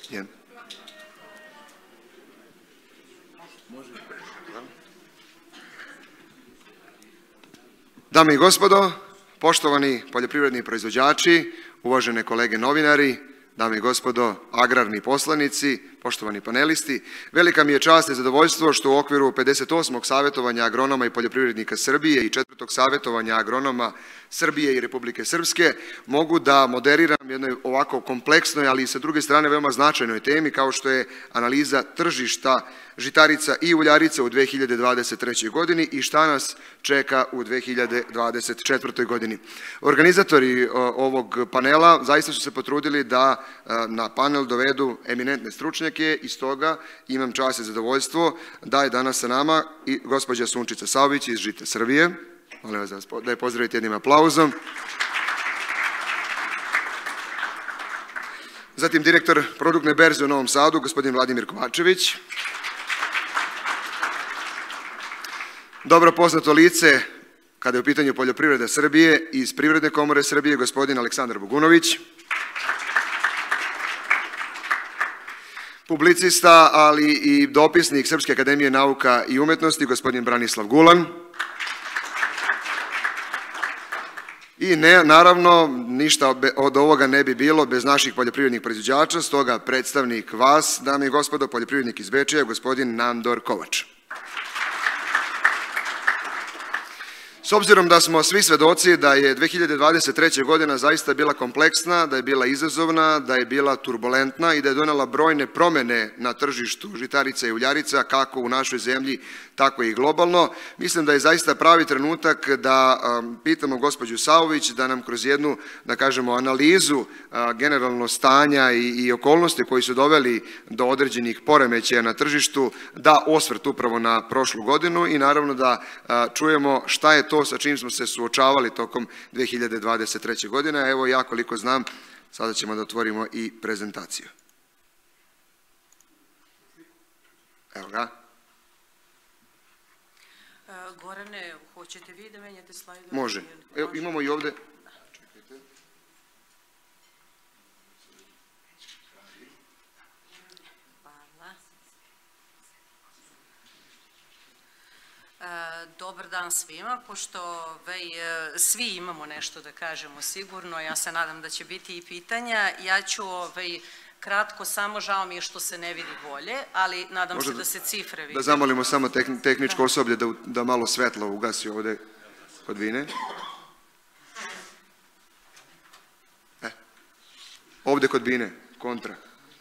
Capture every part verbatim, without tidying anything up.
Dame i gospodo, poštovani poljoprivredni proizvođači, uvažene kolege novinari, dame i gospodo agrarni poslanici, poštovani panelisti, velika mi je čast i zadovoljstvo što u okviru pedeset osmog savjetovanja agronoma i poljoprivrednika Srbije i četvrtog savjetovanja agronoma Srbije i Republike Srpske mogu da moderiram jednoj ovako kompleksnoj, ali i sa druge strane veoma značajnoj temi kao što je analiza tržišta žitarica i uljarica u dve hiljade dvadeset trećoj godini i šta nas čeka u dve hiljade dvadeset četvrtoj godini. Organizatori ovog panela zaista su se potrudili da na panel dovedu eminentne stručnjake i stoga imam čast i zadovoljstvo da je danas sa nama i gospođa Sunčica Saović iz Žita Srbije. Molim vas da je pozdravite jednim aplauzom. Zatim direktor produktne berze u Novom Sadu, gospodin Vladimir Kovačević. Dobro poznato lice kada je u pitanju poljoprivreda Srbije iz Privredne komore Srbije, gospodin Aleksandar Bogunović. Publicista, ali i dopisnik Srpske akademije nauka i umetnosti, gospodin Branislav Gulan. I naravno, ništa od ovoga ne bi bilo bez naših poljoprivrednih proizvođača, stoga predstavnik vas, dame i gospodo, poljoprivrednik iz Bečeja, gospodin Nandor Kovač. S obzirom da smo svi svedoci da je dve hiljade dvadeset treća godina zaista bila kompleksna, da je bila izazovna, da je bila turbulentna i da je donela brojne promene na tržištu žitarica i uljarica, kako u našoj zemlji, tako i globalno, mislim da je zaista pravi trenutak da pitamo gospođu Saović da nam kroz jednu, da kažemo, analizu generalno stanja i okolnosti koji su doveli do određenih poremećaja na tržištu, da osvrt upravo na prošlu godinu i naravno da čujemo šta je to sa čim smo se suočavali tokom dve hiljade dvadeset treće. godine. Evo ja koliko znam, sada ćemo da otvorimo i prezentaciju. Evo ga. Gorane, hoćete vi da menjate slajd? Može. Evo, imamo i ovde. Dobar dan svima, pošto svi imamo nešto da kažemo sigurno, ja se nadam da će biti i pitanja. Ja ću kratko, samo žao mi je što se ne vidi bolje, ali nadam se da se cifre vidi. Da zamolimo samo tehničko osoblje da malo svetlo ugasi ovde kod Vine. Ovde kod Vine, kontra.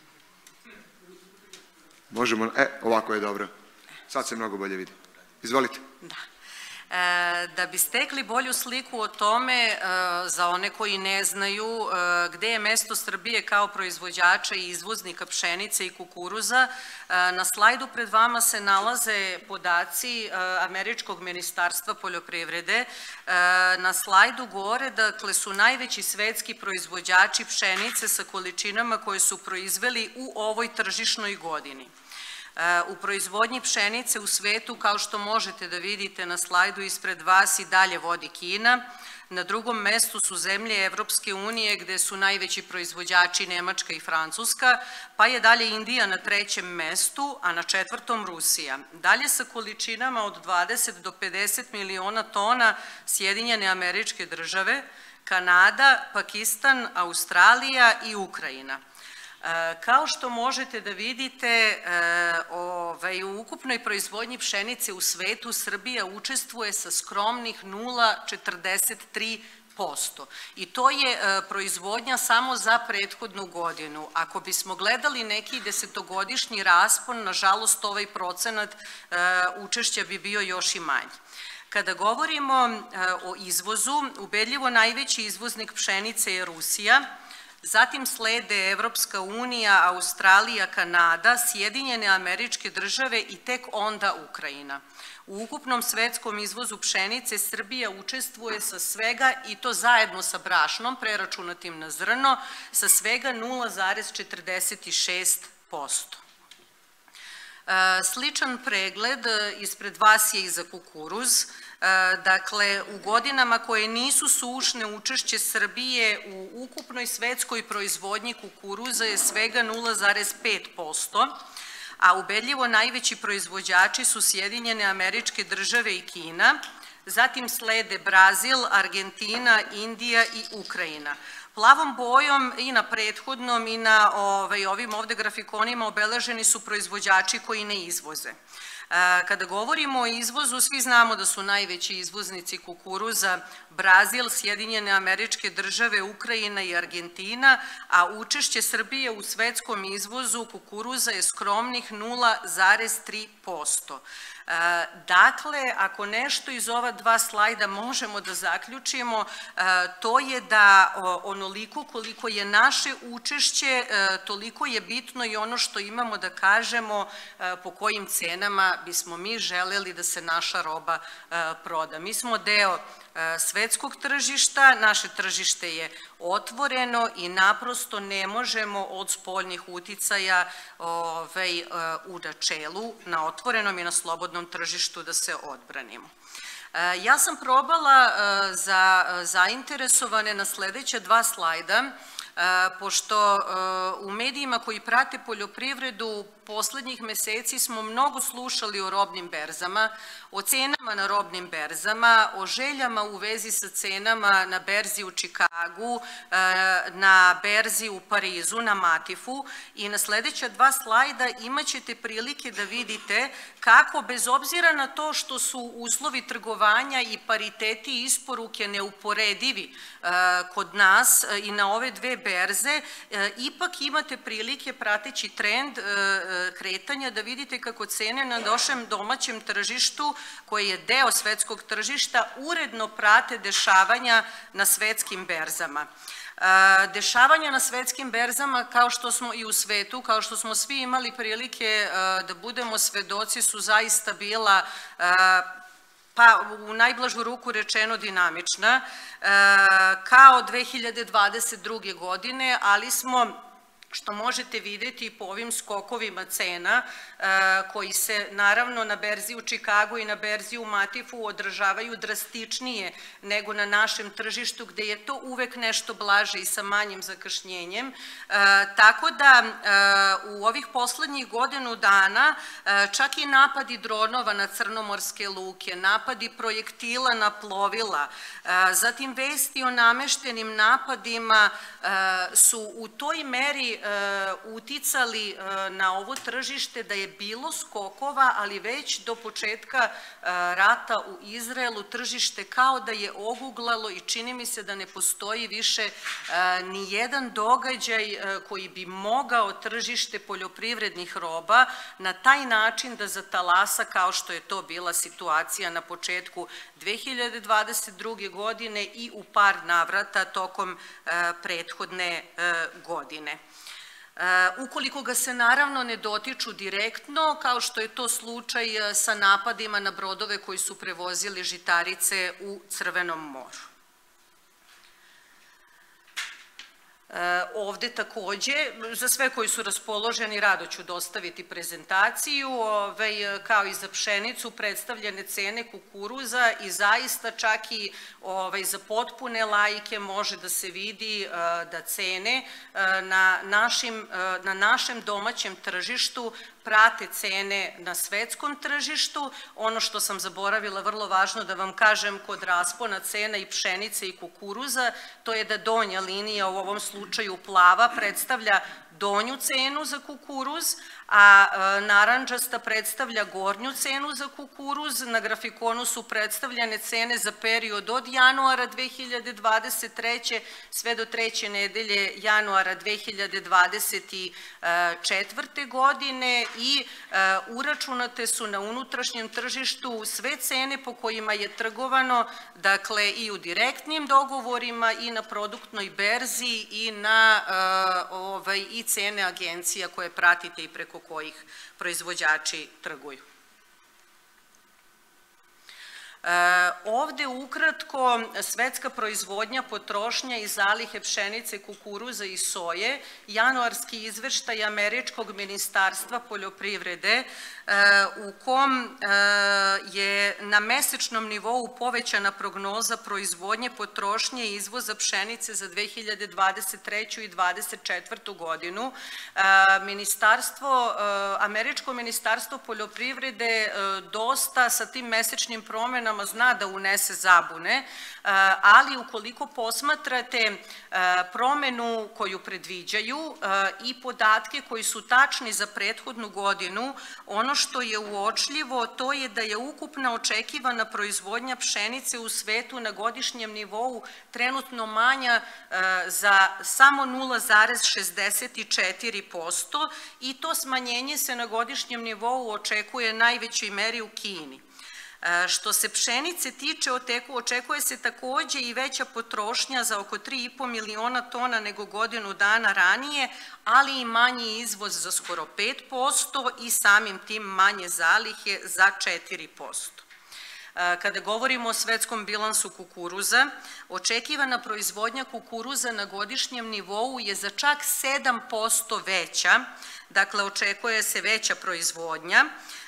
Možemo, e, ovako je dobro. Sad se mnogo bolje vidi. Izvolite. Da. Da bi stekli bolju sliku o tome, za one koji ne znaju, gde je mesto Srbije kao proizvođača i izvoznika pšenice i kukuruza, na slajdu pred vama se nalaze podaci Američkog ministarstva poljoprivrede. Na slajdu gore, dakle, su najveći svetski proizvođači pšenice sa količinama koje su proizveli u ovoj tržišnoj godini. U proizvodnji pšenice u svetu, kao što možete da vidite na slajdu ispred vas, i dalje vodi Kina. Na drugom mestu su zemlje Evropske unije gde su najveći proizvođači Nemačka i Francuska, pa je dalje Indija na trećem mestu, a na četvrtom Rusija. Dalje sa količinama od dvadeset do pedeset miliona tona Sjedinjene Američke Države, Kanada, Pakistan, Australija i Ukrajina. Kao što možete da vidite, u ukupnoj proizvodnji pšenice u svetu Srbija učestvuje sa skromnih nula zarez četrdeset tri posto. I to je proizvodnja samo za prethodnu godinu. Ako bismo gledali neki desetogodišnji raspon, nažalost ovaj procenat učešća bi bio još i manji. Kada govorimo o izvozu, ubedljivo najveći izvoznik pšenice je Rusija, zatim slede Evropska unija, Australija, Kanada, Sjedinjene Američke Države i tek onda Ukrajina. U ukupnom svetskom izvozu pšenice Srbija učestvuje sa svega, i to zajedno sa brašnom, preračunatim na zrno, sa svega nula zarez četrdeset šest posto. Sličan pregled ispred vas je i za kukuruz. Dakle, u godinama koje nisu sušne, učešće Srbije u ukupnoj svetskoj proizvodnji kukuruza je svega nula zarez pet posto, a ubedljivo najveći proizvođači su Sjedinjene Američke Države i Kina, zatim slede Brazil, Argentina, Indija i Ukrajina. Plavom bojom i na prethodnom i na ovim ovde grafikonima obeleženi su proizvođači koji ne izvoze. Kada govorimo o izvozu, svi znamo da su najveći izvoznici kukuruza Brazil, Sjedinjene Američke Države, Ukrajina i Argentina, a učešće Srbije u svetskom izvozu kukuruza je skromnih nula zarez tri posto. Dakle, ako nešto iz ova dva slajda možemo da zaključimo, to je da onoliko koliko je naše učešće, toliko je bitno i ono što imamo da kažemo po kojim cenama bismo mi želeli da se naša roba proda. Mi smo deo svetskog tržišta, naše tržište je otvoreno i naprosto ne možemo od spoljnih uticaja u načelu na otvorenom i na slobodnom tržištu da se odbranimo. Ja sam probala za zainteresovane na sledeća dva slajda, pošto u medijima koji prate poljoprivredu poslednjih meseci smo mnogo slušali o robnim berzama, o cenama na robnim berzama, o željama u vezi sa cenama na berzi u Čikagu, na berzi u Parizu, na Matifu, i na sledeća dva slajda imaćete prilike da vidite kako, bez obzira na to što su uslovi trgovanja i pariteti isporuke neuporedivi kod nas i na ove dve berze, ipak imate prilike, prateći trend kretanja, da vidite kako cene na našem domaćem tržištu, koje je deo svetskog tržišta, uredno prate dešavanja na svetskim berzama. Dešavanja na svetskim berzama, kao što smo i u svetu, kao što smo svi imali prilike da budemo svedoci, su zaista bila, pa u najblažu ruku rečeno, dinamična, kao dve hiljade dvadeset druge. godine, ali smo, što možete videti po ovim skokovima cena, koji se naravno na berzi u Čikagu i na berzi u Matifu odražavaju drastičnije nego na našem tržištu, gde je to uvek nešto blaže i sa manjim zakašnjenjem. Tako da u ovih poslednjih godinu dana čak i napadi dronova na crnomorske luke, napadi projektila na plovila, zatim vesti o nameštenim napadima su u toj meri uticali na ovo tržište da je bilo skokova, ali već do početka rata u Izraelu tržište kao da je oguglalo i čini mi se da ne postoji više ni jedan događaj koji bi mogao tržište poljoprivrednih roba na taj način da zatalasa kao što je to bila situacija na početku dve hiljade dvadeset druge. godine i u par navrata tokom prethodne godine. Ukoliko ga se naravno ne dotiču direktno, kao što je to slučaj sa napadima na brodove koji su prevozili žitarice u Crvenom moru. Ovde takođe, za sve koji su raspoloženi, rado ću dostaviti prezentaciju, kao i za pšenicu, predstavljene cene kukuruza, i zaista čak i za potpune laike može da se vidi da cene na našem domaćem tržištu prate cene na svetskom tržištu. Ono što sam zaboravila, vrlo važno da vam kažem, kod raspona cena i pšenice i kukuruza, to je da donja linija, u ovom slučaju plava, predstavlja donju cenu za kukuruz, a narandžasta predstavlja gornju cenu za kukuruz. Na grafikonu su predstavljene cene za period od januara dve hiljade dvadeset treće. sve do treće nedelje januara dve hiljade dvadeset četvrte. godine i uračunate su na unutrašnjem tržištu sve cene po kojima je trgovano, dakle i u direktnim dogovorima i na produktnoj berzi i na i cene agencija koje pratite i preko kojih proizvođači trguju. Ovde ukratko svetska proizvodnja, potrošnja i zalihe pšenice, kukuruza i soje, januarski izveštaj Američkog ministarstva poljoprivrede u kom je na mesečnom nivou povećana prognoza proizvodnje, potrošnje i izvoza pšenice za dve hiljade dvadeset treću i dvadeset četvrtu godinu. Ministarstvo, Američko ministarstvo poljoprivrede dosta sa tim mesečnim promenama zna da unese zabune, ali ukoliko posmatrate promenu koju predviđaju i podatke koji su tačni za prethodnu godinu, ono što je uočljivo to je da je ukupna očekivana proizvodnja pšenice u svetu na godišnjem nivou trenutno manja za samo nula zarez šezdeset četiri posto i to smanjenje se na godišnjem nivou očekuje najvećoj meri u Kini. Što se pšenice tiče, očekuje se takođe i veća potrošnja za oko tri i po miliona tona nego godinu dana ranije, ali i manji izvoz za skoro pet posto i samim tim manje zalihe za četiri posto. Kada govorimo o svetskom bilansu kukuruza, očekivana proizvodnja kukuruza na godišnjem nivou je za čak sedam posto veća, dakle očekuje se veća proizvodnja.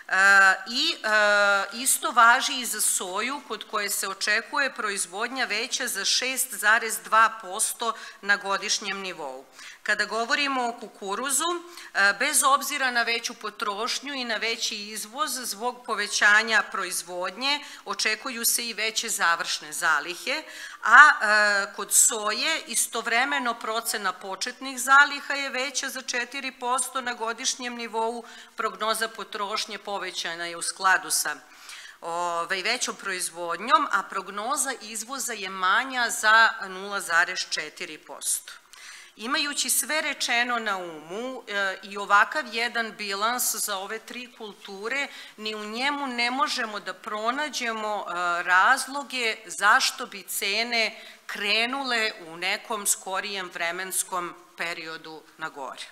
I isto važi i za soju kod koje se očekuje proizvodnja veća za šest zarez dva posto na godišnjem nivou. Kada govorimo o kukuruzu, bez obzira na veću potrošnju i na veći izvoz zbog povećanja proizvodnje, očekuju se i veće završne zalihe, a kod soje istovremeno procena početnih zaliha je veća za četiri posto na godišnjem nivou, prognoza potrošnje povećana je u skladu sa većom proizvodnjom, a prognoza izvoza je manja za nula zarez četiri posto. Imajući sve rečeno na umu i ovakav jedan bilans za ove tri kulture, ni u njemu ne možemo da pronađemo razloge zašto bi cene krenule u nekom skorijem vremenskom periodu na gore.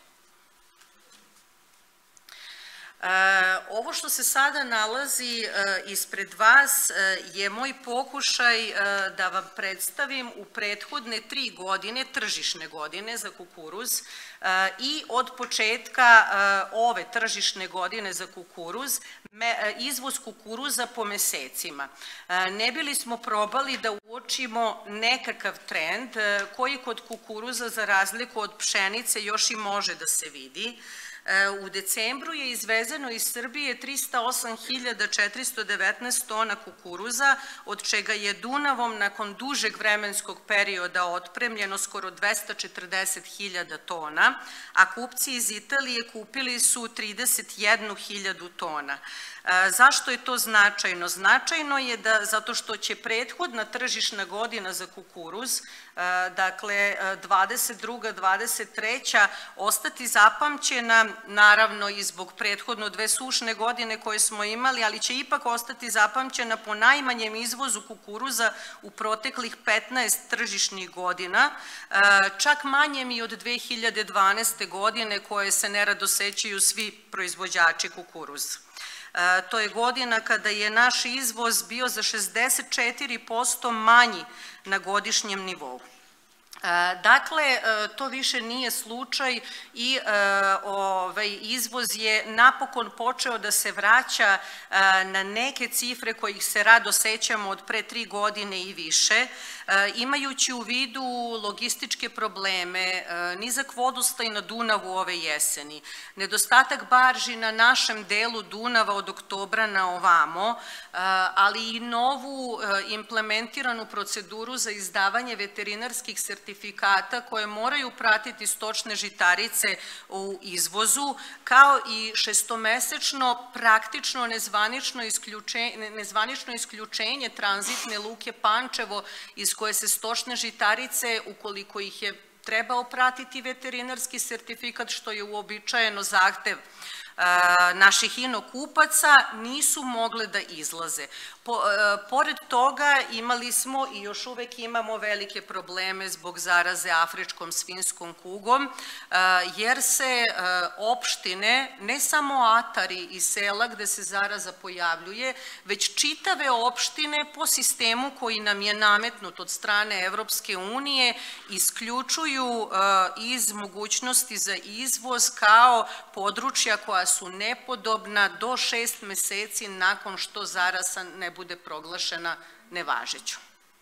Ovo što se sada nalazi ispred vas je moj pokušaj da vam predstavim u prethodne tri godine, tržišne godine za kukuruz i od početka ove tržišne godine za kukuruz, izvoz kukuruza po mesecima. Ne bili smo probali da uočimo nekakav trend koji kod kukuruza za razliku od pšenice još i može da se vidi. U decembru je izvezeno iz Srbije trista osam hiljada četiristo devetnaest tona kukuruza, od čega je Dunavom nakon dužeg vremenskog perioda otpremljeno skoro dvesta četrdeset hiljada tona, a kupci iz Italije kupili su trideset jednu hiljadu tona. Zašto je to značajno? Značajno je da zato što će prethodna tržišna godina za kukuruz, dakle dvadeset druga dvadeset treća ostati zapamćena, naravno i zbog prethodno dve sušne godine koje smo imali, ali će ipak ostati zapamćena po najmanjem izvozu kukuruza u proteklih petnaest tržišnih godina, čak manjem i od dve hiljade dvanaeste godine koje se nerado sećaju svi proizvođači kukuruza. To je godina kada je naš izvoz bio za šezdeset četiri posto manji na godišnjem nivou. Dakle, to više nije slučaj i izvoz je napokon počeo da se vraća na neke cifre kojih se rado sećamo od pre tri godine i više, imajući u vidu logističke probleme, nizak vodostaj na Dunavu ove jeseni, nedostatak barži na našem delu Dunava od oktobra na ovamo, ali i novu implementiranu proceduru za izdavanje veterinarskih sertifikata koje moraju pratiti stočne žitarice u izvozu, kao i šestomesečno praktično nezvanično isključenje tranzitne luke Pančevo iz koje se stočne žitarice, ukoliko ih je trebao pratiti veterinarski sertifikat, što je uobičajeno zahtev naših inokupaca nisu mogle da izlaze. Pored toga imali smo i još uvek imamo velike probleme zbog zaraze afričkom svinjskom kugom, jer se opštine, ne samo atari i sela gde se zaraza pojavljuje, već čitave opštine po sistemu koji nam je nametnut od strane Evropske unije isključuju iz mogućnosti za izvoz kao područja koja su nepodobna do šest meseci nakon što zaraza ne bude proglašena nevažećom.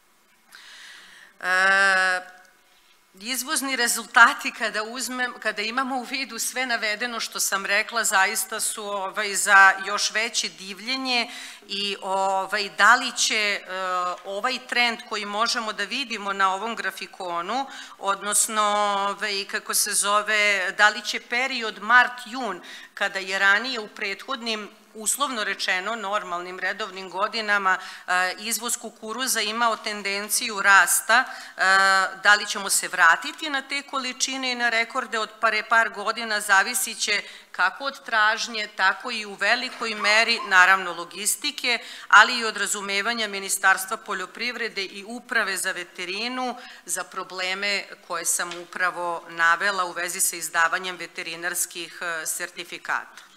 Izvozni rezultati, kada imamo u vidu sve navedeno što sam rekla, zaista su za još veće divljenje i da li će ovaj trend koji možemo da vidimo na ovom grafikonu, odnosno kako se zove, da li će period mart-jun, kada je ranije u prethodnim, uslovno rečeno, normalnim redovnim godinama izvoz kukuruza imao tendenciju rasta, da li ćemo se vratiti na te količine i na rekorde od pare par godina, zavisit će kako od tražnje, tako i u velikoj meri, naravno logistike, ali i od razumevanja Ministarstva poljoprivrede i Uprave za veterinu za probleme koje sam upravo navela u vezi sa izdavanjem veterinarskih sertifikata.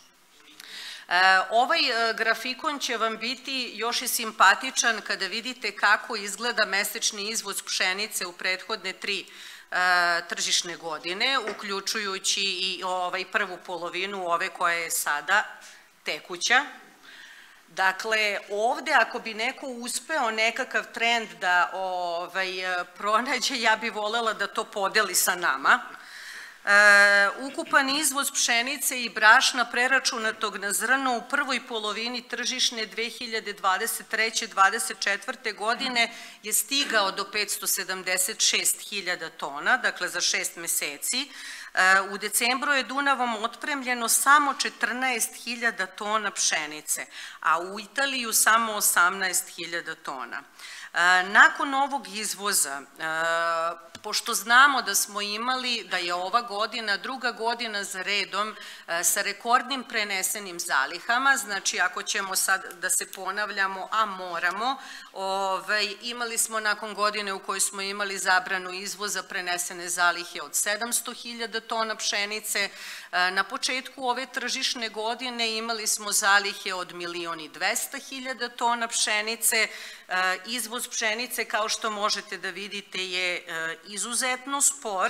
Ovaj grafikon će vam biti još i simpatičan kada vidite kako izgleda mesečni izvoz pšenice u prethodne tri tržišne godine, uključujući i prvu polovinu ove koja je sada tekuća. Dakle, ovde ako bi neko uspeo nekakav trend da pronađe, ja bih volela da to podeli sa nama. Ukupan izvoz pšenice i brašna preračunatog na zrno u prvoj polovini tržišne dve hiljade dvadeset treće do dvadeset četvrte godine je stigao do petsto sedamdeset šest hiljada tona, dakle za šest meseci. U decembru je Dunavom otpremljeno samo četrnaest hiljada tona pšenice, a u Italiju samo osamnaest hiljada tona. Nakon ovog izvoza, pošto znamo da smo imali, da je ova godina druga godina za redom sa rekordnim prenesenim zalihama, znači ako ćemo sad da se ponavljamo, a moramo, imali smo nakon godine u kojoj smo imali zabranu izvoza prenesene zalihe od sedamsto hiljada tona pšenice, na početku ove tržišne godine imali smo zalihe od milion i dvesta hiljada tona pšenice, izvoz pšenice, kao što možete da vidite, je izuzetno spor.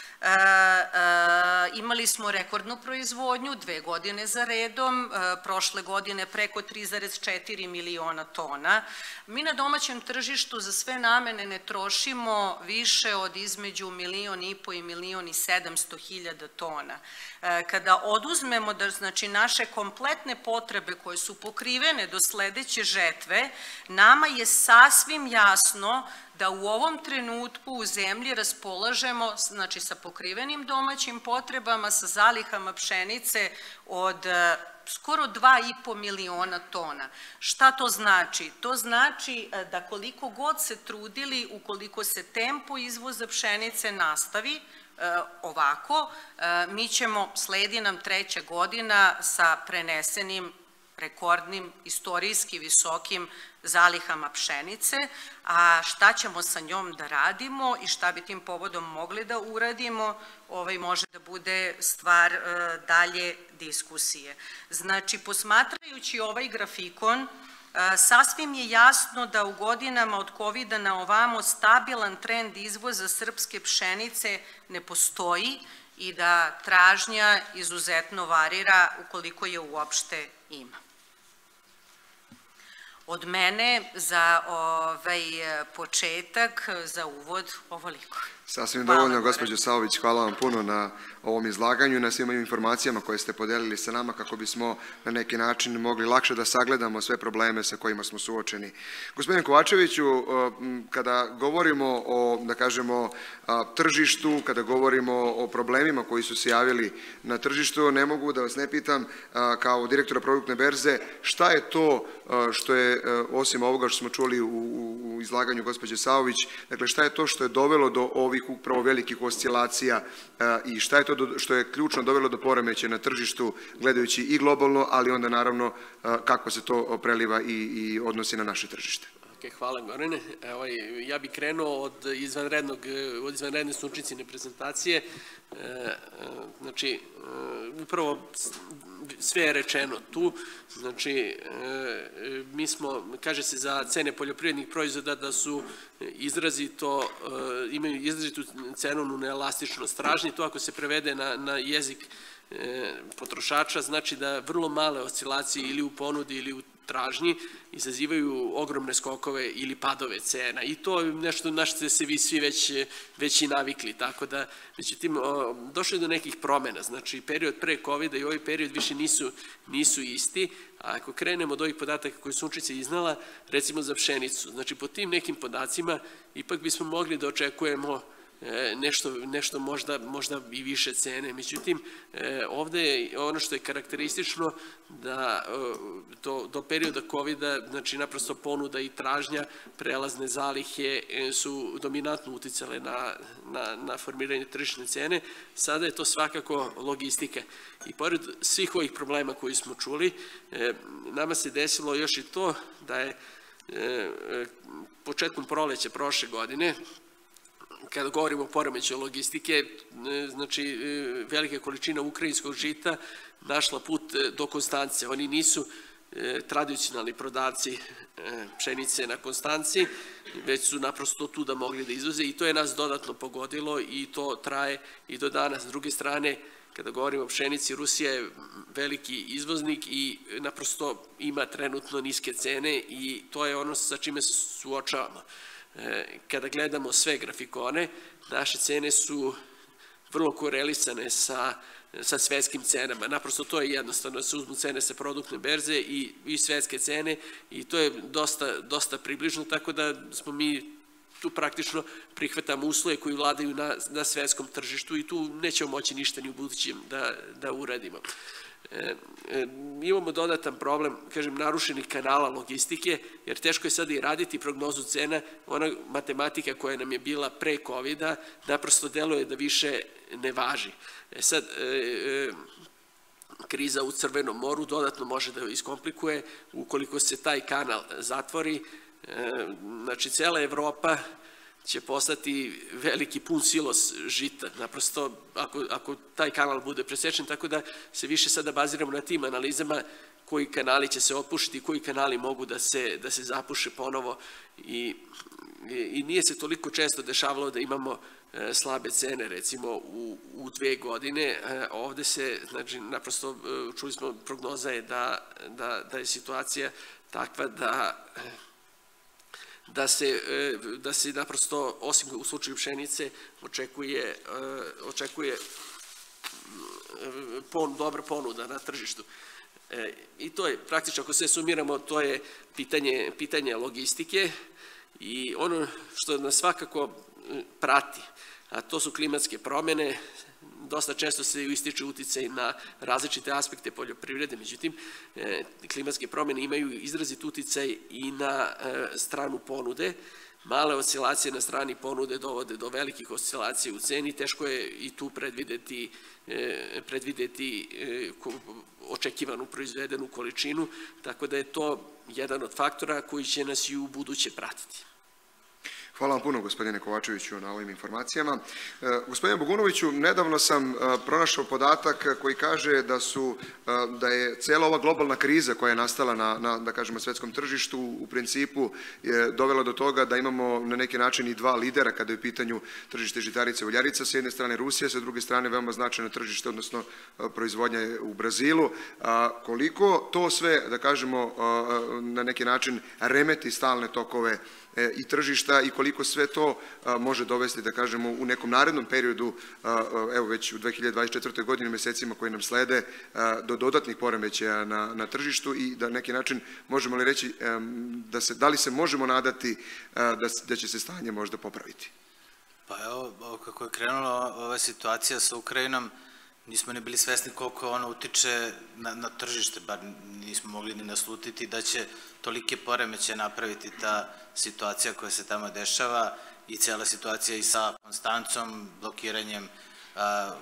Imali smo rekordnu proizvodnju dve godine za redom, prošle godine preko tri zarez četiri miliona tona. Mi na domaćem tržištu za sve namene ne trošimo više od između milion i po i milion i sedamsto hiljada tona. Kada oduzmemo da znači naše kompletne potrebe koje su pokrivene do sledeće žetve, nama je sasvim jasno da u ovom trenutku u zemlji raspolažemo, znači sa pokrivenim domaćim potrebama, sa zalihama pšenice od skoro dva i po miliona tona. Šta to znači? To znači da koliko god se trudili, ukoliko se tempo izvoza pšenice nastavi ovako, mi ćemo, sledi nam treća godina sa prenesenim, rekordnim, istorijski visokim zalihama pšenice, a šta ćemo sa njom da radimo i šta bi tim povodom mogli da uradimo, može da bude stvar dalje diskusije. Znači, posmatrajući ovaj grafikon, sasvim je jasno da u godinama od kovida na ovamo stabilan trend izvoza srpske pšenice ne postoji i da tražnja izuzetno varira ukoliko je uopšte ima. Od mene za početak, za uvod, ovoliko. Sasvim dovoljno, gospođo Saović, hvala vam puno na ovom izlaganju i na svim informacijama koje ste podelili sa nama kako bismo na neki način mogli lakše da sagledamo sve probleme sa kojima smo suočeni. Gospodine Kovačeviću, kada govorimo o, da kažemo, tržištu, kada govorimo o problemima koji su se javili na tržištu, ne mogu da vas ne pitam kao direktora produktne berze šta je to što je dakle, osim ovoga što smo čuli u izlaganju gospođe Saović, dakle, šta je to što je dovelo do ovih upravo velikih oscilacija i šta je to što je ključno dovelo do poremećaja na tržištu, gledajući i globalno, ali onda naravno kako se to preliva i odnosi na naše tržište? Hvala, Gorane. Ja bih krenuo od izvanredne sunčicine prezentacije. Znači, upravo sve je rečeno tu. Znači, mi smo, kaže se za cene poljoprivrednih proizvoda da su izrazito, imaju izrazitu cenovnu neelastičnost tražnje. To ako se prevede na jezik potrošača, znači da vrlo male oscilacije ili u ponudi ili u tražnji izazivaju ogromne skokove ili padove cena i to je nešto na što ste se vi svi već i navikli, tako da međutim došlo je do nekih promena, znači period pre kovida i ovaj period više nisu isti, a ako krenemo od ovih podataka koje Sunčica iznala, recimo za pšenicu, znači po tim nekim podacima ipak bismo mogli da očekujemo nešto možda i više cene. Međutim, ovde je ono što je karakteristično da do perioda kovida, znači naprosto ponuda i tražnja, prelazne zalihe su dominantno uticale na formiranje tržišne cene. Sada je to svakako logistika. I pored svih ovih problema koji smo čuli, nama se desilo još i to da je početkom proleća prošle godine, kada govorimo o poremećaju logistike, znači velika količina ukrajinskog žita našla put do Konstance. Oni nisu tradicionalni prodavci pšenice na Konstanci, već su naprosto tu da mogli da izvoze i to je nas dodatno pogodilo i to traje i do danas. S druge strane, kada govorimo o pšenici, Rusija je veliki izvoznik i naprosto ima trenutno niske cene i to je ono sa čime se suočavamo. Kada gledamo sve grafikone, naše cene su vrlo korelisane sa svetskim cenama. Naprosto to je jednostavno, da se uzmu cene sa produktne berze i svetske cene i to je dosta približno, tako da smo mi tu praktično prihvatamo uslove koji vladaju na svetskom tržištu i tu nećemo moći ništa ni u budućem da uradimo. Imamo dodatan problem, kažem, narušenih kanala logistike, jer teško je sada i raditi prognozu cena. Ona matematika koja nam je bila pre kovida naprosto deluje da više ne važi. Sad, kriza u Crvenom moru dodatno može da iskomplikuje ukoliko se taj kanal zatvori. Znači, cela Evropa će postati veliki pun silos žita, naprosto ako taj kanal bude presečen, tako da se više sada baziramo na tim analizama koji kanali će se otpušiti i koji kanali mogu da se zapuše ponovo i nije se toliko često dešavalo da imamo slabe cene, recimo u dve godine. Ovde se, znači, naprosto, čuli smo, prognoza je da je situacija takva da da se naprosto, osim u slučaju pšenice, očekuje dobra ponuda na tržištu. I to je, praktično, ako sve sumiramo, to je pitanje logistike i ono što nas svakako prati, a to su klimatske promene. Dosta često se ističe uticaj na različite aspekte poljoprivrede, međutim, klimatske promene imaju izrazit uticaj i na stranu ponude. Male oscilacije na strani ponude dovode do velikih oscilacija u ceni, teško je i tu predvideti očekivanu proizvedenu količinu, tako da je to jedan od faktora koji će nas i u buduće pratiti. Hvala vam puno, gospodine Kovačeviću, na ovim informacijama. Gospodine Bogunoviću, nedavno sam pronašao podatak koji kaže da je cijela ova globalna kriza koja je nastala na, da kažemo, svetskom tržištu u principu dovela do toga da imamo na neki način i dva lidera kada je u pitanju tržište žitarica i uljarica. S jedne strane Rusija, sa druge strane veoma značajno tržište, odnosno proizvodnja u Brazilu. Koliko to sve, da kažemo, na neki način remeti stalne tokove i tržišta i koliko sve to može dovesti, da kažemo, u nekom narednom periodu, evo već u dve hiljade dvadeset četvrtoj godini, mesecima koji nam slede, do dodatnih poremećaja na tržištu i da na neki način možemo li reći da li se možemo nadati da će se stanje možda popraviti? Pa evo, kako je krenula ova situacija sa Ukrajinom, nismo ne bili svesni koliko ono utiče na, na tržište, bar nismo mogli ni naslutiti da će tolike poremeće napraviti ta situacija koja se tamo dešava i cijela situacija i sa Konstancom, blokiranjem a,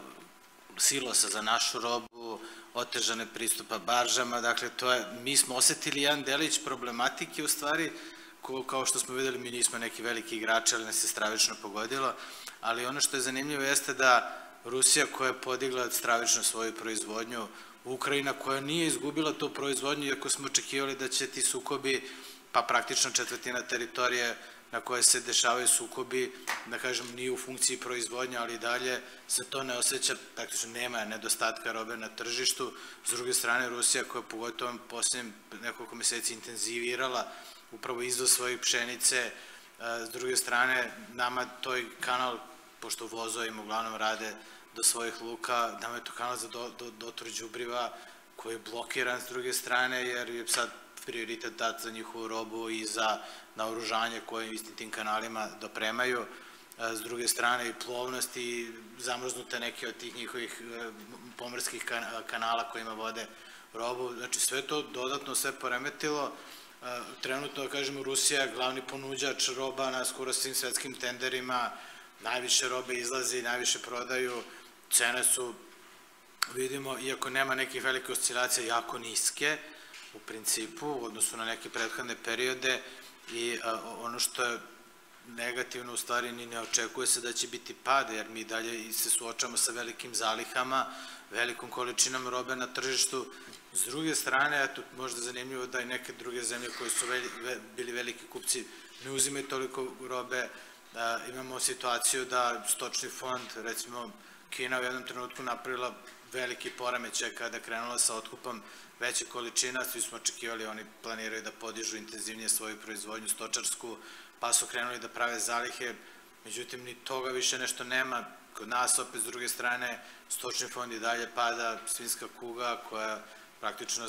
silosa za našu robu, otežane pristupa baržama, dakle to je, mi smo osetili jedan delić problematike u stvari, ko, kao što smo videli mi nismo neki veliki igrači, ali nas je stravično pogodilo, ali ono što je zanimljivo jeste da Rusija koja je podigla stravično svoju proizvodnju, Ukrajina koja nije izgubila tu proizvodnju, iako smo očekivali da će ti sukobi, pa praktično četvrtina teritorije na koje se dešavaju sukobi, da kažem, nije u funkciji proizvodnja, ali i dalje se to ne osjeća, praktično nema nedostatka robe na tržištu. S druge strane, Rusija koja je pogotovo posljednjim nekoliko meseci intenzivirala upravo izvoz svojih pšenice, s druge strane, nama toj kanal, pošto vozovim uglavnom rade do svojih luka, nama je to kanal za dotor đubriva koji je blokiran s druge strane, jer je sad prioritet dat za njihovu robu i za naoružanje koje istim tim kanalima dopremaju. S druge strane i plovnost i zamrznute neke od tih njihovih pomorskih kanala kojima vode robu. Znači sve to dodatno sve poremetilo. Trenutno, da kažemo, Rusija je glavni ponuđač roba na skoro svim svetskim tenderima, najviše robe izlazi i najviše prodaju, cene su, vidimo, iako nema nekih velike oscilacije, jako niske u principu u odnosu na neke prethodne periode i ono što je negativno u stvari ni ne očekuje se da će biti pad, jer mi dalje se suočamo sa velikim zalihama, velikom količinom robe na tržištu. S druge strane, eto, možda zanimljivo da i neke druge zemlje koje su bili veliki kupci ne uzimaju toliko robe. Imamo situaciju da stočni fond, recimo Kina u jednom trenutku napravila veliki poremećaj kada je krenula sa otkupom veće količina, svi smo očekivali, oni planiraju da podižu intenzivnije svoju proizvodnju stočarsku, pa su krenuli da prave zalihe, međutim ni toga više nešto nema. Kod nas opet s druge strane stočni fond i dalje pada, svinjska kuga koja praktično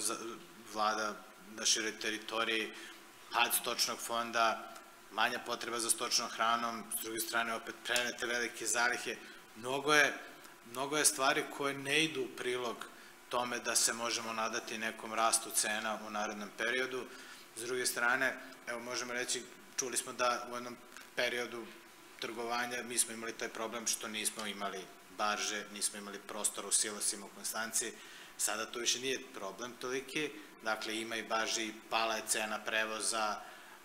vlada na široj teritoriji, pad stočnog fonda, manja potreba za stočnom hranom, s druge strane opet prenete velike zalihe. Mnogo je, mnogo je stvari koje ne idu u prilog tome da se možemo nadati nekom rastu cena u narednom periodu. S druge strane, evo možemo reći, čuli smo da u jednom periodu trgovanja mi smo imali taj problem što nismo imali barže, nismo imali prostor u silosima u Konstanci. Sada to više nije problem toliki, dakle ima i barži, pala je cena prevoza,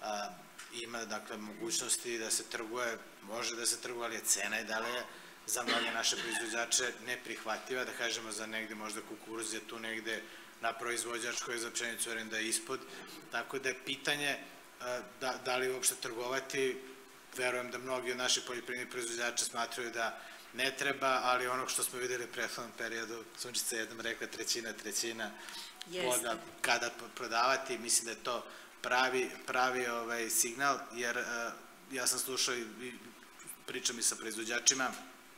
ima dakle mogućnosti da se trguje, može da se trguje, ali je cena i dalje za mnoge naše proizvođače neprihvatljiva, da kažemo za negde možda kukuruz je tu negde na proizvođačkoj, za pšenicu verujem da je ispod, tako da je pitanje da li uopšte trgovati, verujem da mnogi od naših poljoprivrednih proizvođača smatraju da ne treba, ali ono što smo videli u prethodnom periodu, Sunčica je jednom rekla trećina, trećina ploda kada prodavati, mislim da je to pravi, pravi ovaj signal, jer ja sam slušao i pričam i sa proizvođačima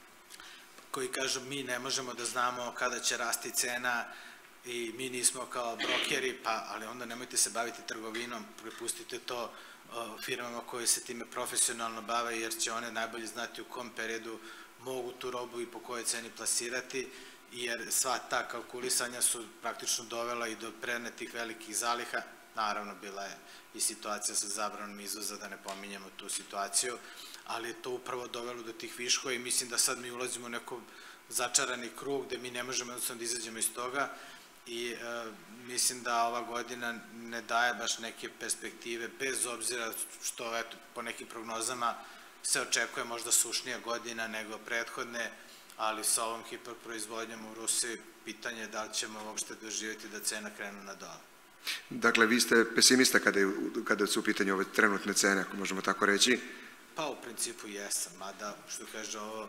koji kažu mi ne možemo da znamo kada će rasti cena i mi nismo kao brokeri, pa ali onda nemojte se baviti trgovinom, prepustite to firmama koje se time profesionalno bave, jer će one najbolje znati u kom periodu mogu tu robu i po kojoj ceni plasirati, jer sva ta kalkulisanja su praktično dovela i do prenetih velikih zaliha. Naravno, bila je i situacija sa zabranom izvoza, da ne pominjamo tu situaciju, ali je to upravo dovelo do tih viškova i mislim da sad mi ulazimo u neko začarani krug gde mi ne možemo jednostavno da izađemo iz toga i mislim da ova godina ne daje baš neke perspektive, bez obzira što eto, po nekim prognozama se očekuje možda sušnija godina nego prethodne, ali sa ovom hiperproizvodnjom u Rusiji pitanje je da li ćemo uopšte doživjeti da cena krenu na dole. Dakle, vi ste pesimista kada su u pitanju ove trenutne cene, ako možemo tako reći? Pa u principu jesam, mada što kaže ovo,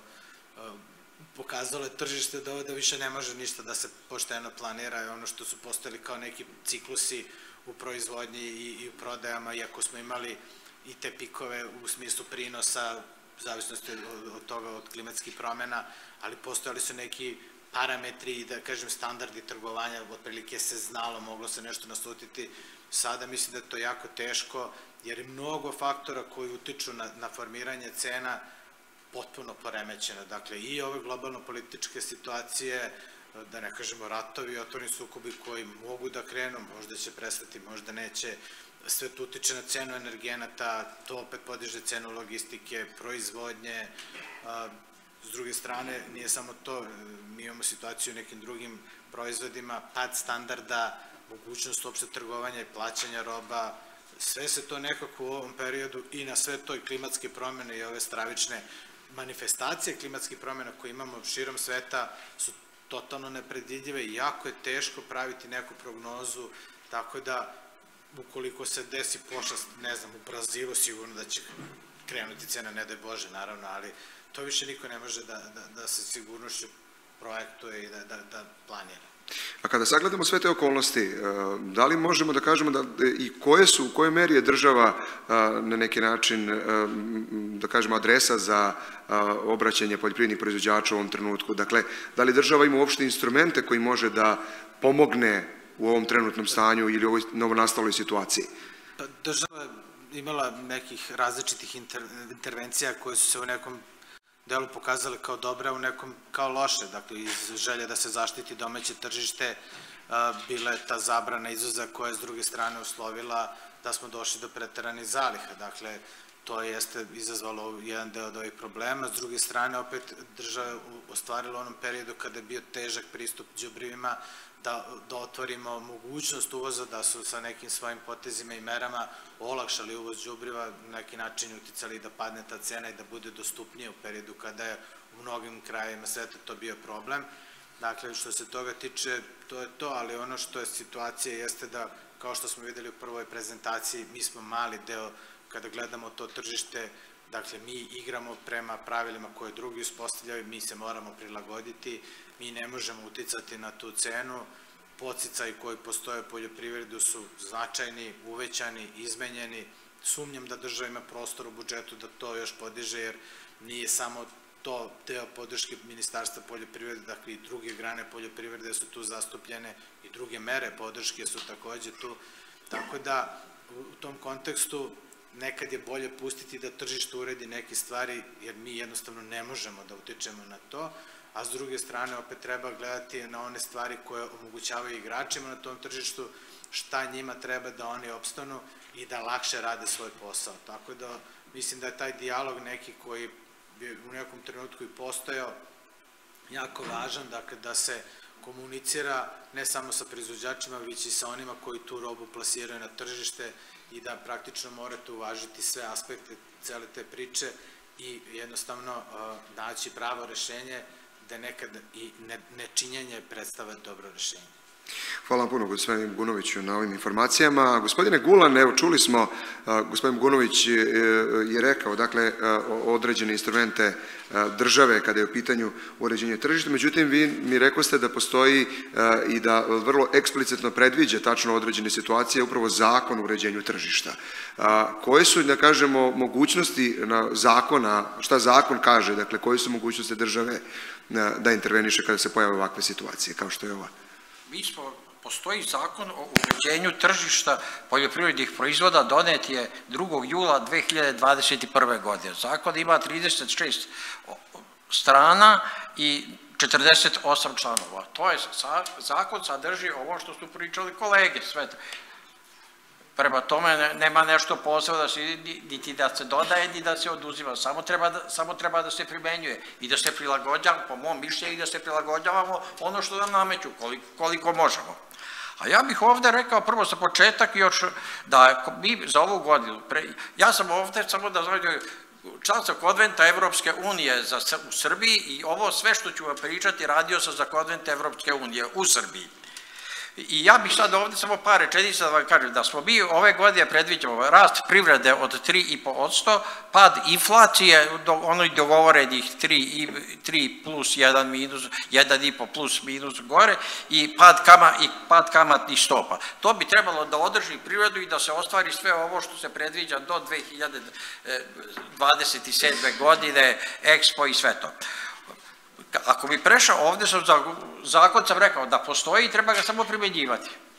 pokazalo je tržište da ovo da više ne može ništa da se pošteno planira i ono što su postojali kao neki ciklusi u proizvodnji i u prodajama, iako smo imali i te pikove u smislu prinosa, u zavisnosti od toga, od klimatskih promjena, ali postojali su neki parametri i da kažem standardi trgovanja, otprilike se znalo, moglo se nešto naslutiti. Sada mislim da je to jako teško, jer je mnogo faktora koji utiču na formiranje cena, potpuno poremećena. Dakle, i ove globalno-političke situacije, da ne kažemo ratovi, otvorni sukobi koji mogu da krenu, možda će prestati, možda neće, sve to utiče na cenu energenata, to opet podiže cenu logistike, proizvodnje. S druge strane, nije samo to, mi imamo situaciju u nekim drugim proizvodima, pad standarda, mogućnost uopšte trgovanja i plaćanja roba, sve se to nekako u ovom periodu i na sve to i klimatske promjene i ove stravične manifestacije klimatskih promjena koje imamo širom sveta su totalno nepredvidljive i jako je teško praviti neku prognozu, tako da ukoliko se desi pošast, ne znam, u Brazilu sigurno da će krenuti cena, ne daj Bože, naravno, ali to više niko ne može da se sigurnošću projektuje i da planira. A kada sagledamo sve te okolnosti, da li možemo da kažemo da i koje su, u kojoj meri je država na neki način, da kažemo, adresa za obraćanje poljoprivrednih proizvođača u ovom trenutku? Dakle, da li država ima uopšte instrumente koji može da pomogne u ovom trenutnom stanju ili u ovoj novonastaloj situaciji? Država imala nekih različitih intervencija koje su se u nekom delu pokazale kao dobre, a u nekom kao loše. Dakle, iz želje da se zaštiti domaće tržište bila je ta zabrana izvoza koja je s druge strane uslovila da smo došli do preteranih zaliha. Dakle, to jeste izazvalo jedan deo od ovih problema. S druge strane, opet država je ostvarila u onom periodu kada je bio težak pristup đubrivima da otvorimo mogućnost uvoza, da su sa nekim svojim potezima i merama olakšali uvoz đubriva, na neki način uticali da padne ta cena i da bude dostupnije u periodu kada je u mnogim krajevima sveta to bio problem. Dakle, što se toga tiče, to je to, ali ono što je situacija jeste da, kao što smo videli u prvoj prezentaciji, mi smo mali deo, kada gledamo to tržište, dakle, mi igramo prema pravilima koje drugi uspostavljaju, mi se moramo prilagoditi, mi ne možemo uticati na tu cenu, podsticaji koji postoje u poljoprivredu su značajni, uvećani, izmenjeni, sumnjam da država ima prostor u budžetu da to još podiže, jer nije samo to deo podrške Ministarstva poljoprivrede, dakle i druge grane poljoprivrede su tu zastupljene i druge mere podrške su takođe tu, tako da u tom kontekstu nekad je bolje pustiti da tržište uredi neke stvari, jer mi jednostavno ne možemo da utičemo na to, a s druge strane opet treba gledati na one stvari koje omogućavaju igračima na tom tržištu, šta njima treba da oni opstanu i da lakše rade svoj posao. Tako da mislim da je taj dijalog neki koji je u nekom trenutku i postojao jako važan, dakle da se komunicira ne samo sa proizvođačima, već i sa onima koji tu robu plasiraju na tržište i da praktično morate uvažiti sve aspekte cele te priče i jednostavno naći pravo rešenje da nekad i nečinjenje predstava dobro rešenje. Hvala vam puno, gospodine Gunoviću, na ovim informacijama. Gospodine Gulan, evo čuli smo, gospodin Gunović je rekao, dakle, određene instrumente države kada je u pitanju uređenje tržišta, međutim, vi mi rekoste da postoji i da vrlo eksplicitno predviđa tačno određene situacije, upravo zakon o uređenju tržišta. Koje su, da kažemo, mogućnosti zakona, šta zakon kaže, dakle, koje su mogućnosti države da interveniše kada se pojave ovakve situacije, kao što je ova? Mi smo, postoji zakon o uređenju tržišta poljoprivrednih proizvoda, donet je drugog jula dve hiljade dvadeset prve. godine. Zakon ima trideset šest strana i četrdeset osam članova. To je, zakon sadrži ovo što su pričali kolege, sve. Prema tome nema nešto posebno da se, niti da se dodaje, ni da se oduzima, samo treba da se primenjuje i da se prilagođavamo, po mom mišljenju, i da se prilagođavamo ono što nam nameću, koliko možemo. A ja bih ovde rekao prvo za početak još da mi za ovu godinu, ja sam ovde samo da znam članstva konventa Evropske unije u Srbiji i ovo sve što ću vam pričati radio sam za konvent Evropske unije u Srbiji. I ja bih sad ovde samo par rečenica da vam kažem da smo mi ove godine predviđamo rast privrede od tri i po posto, pad inflacije, ono i dogovorenih tri plus jedan minus, jedan i po plus minus gore i pad kamatnih stopa. To bi trebalo da održi privredu i da se ostvari sve ovo što se predviđa do dve hiljade dvadeset sedme. godine, Expo i sve to. Ako bi prešao, ovde sam zakon sam rekao da postoji i treba ga samo primenjivati.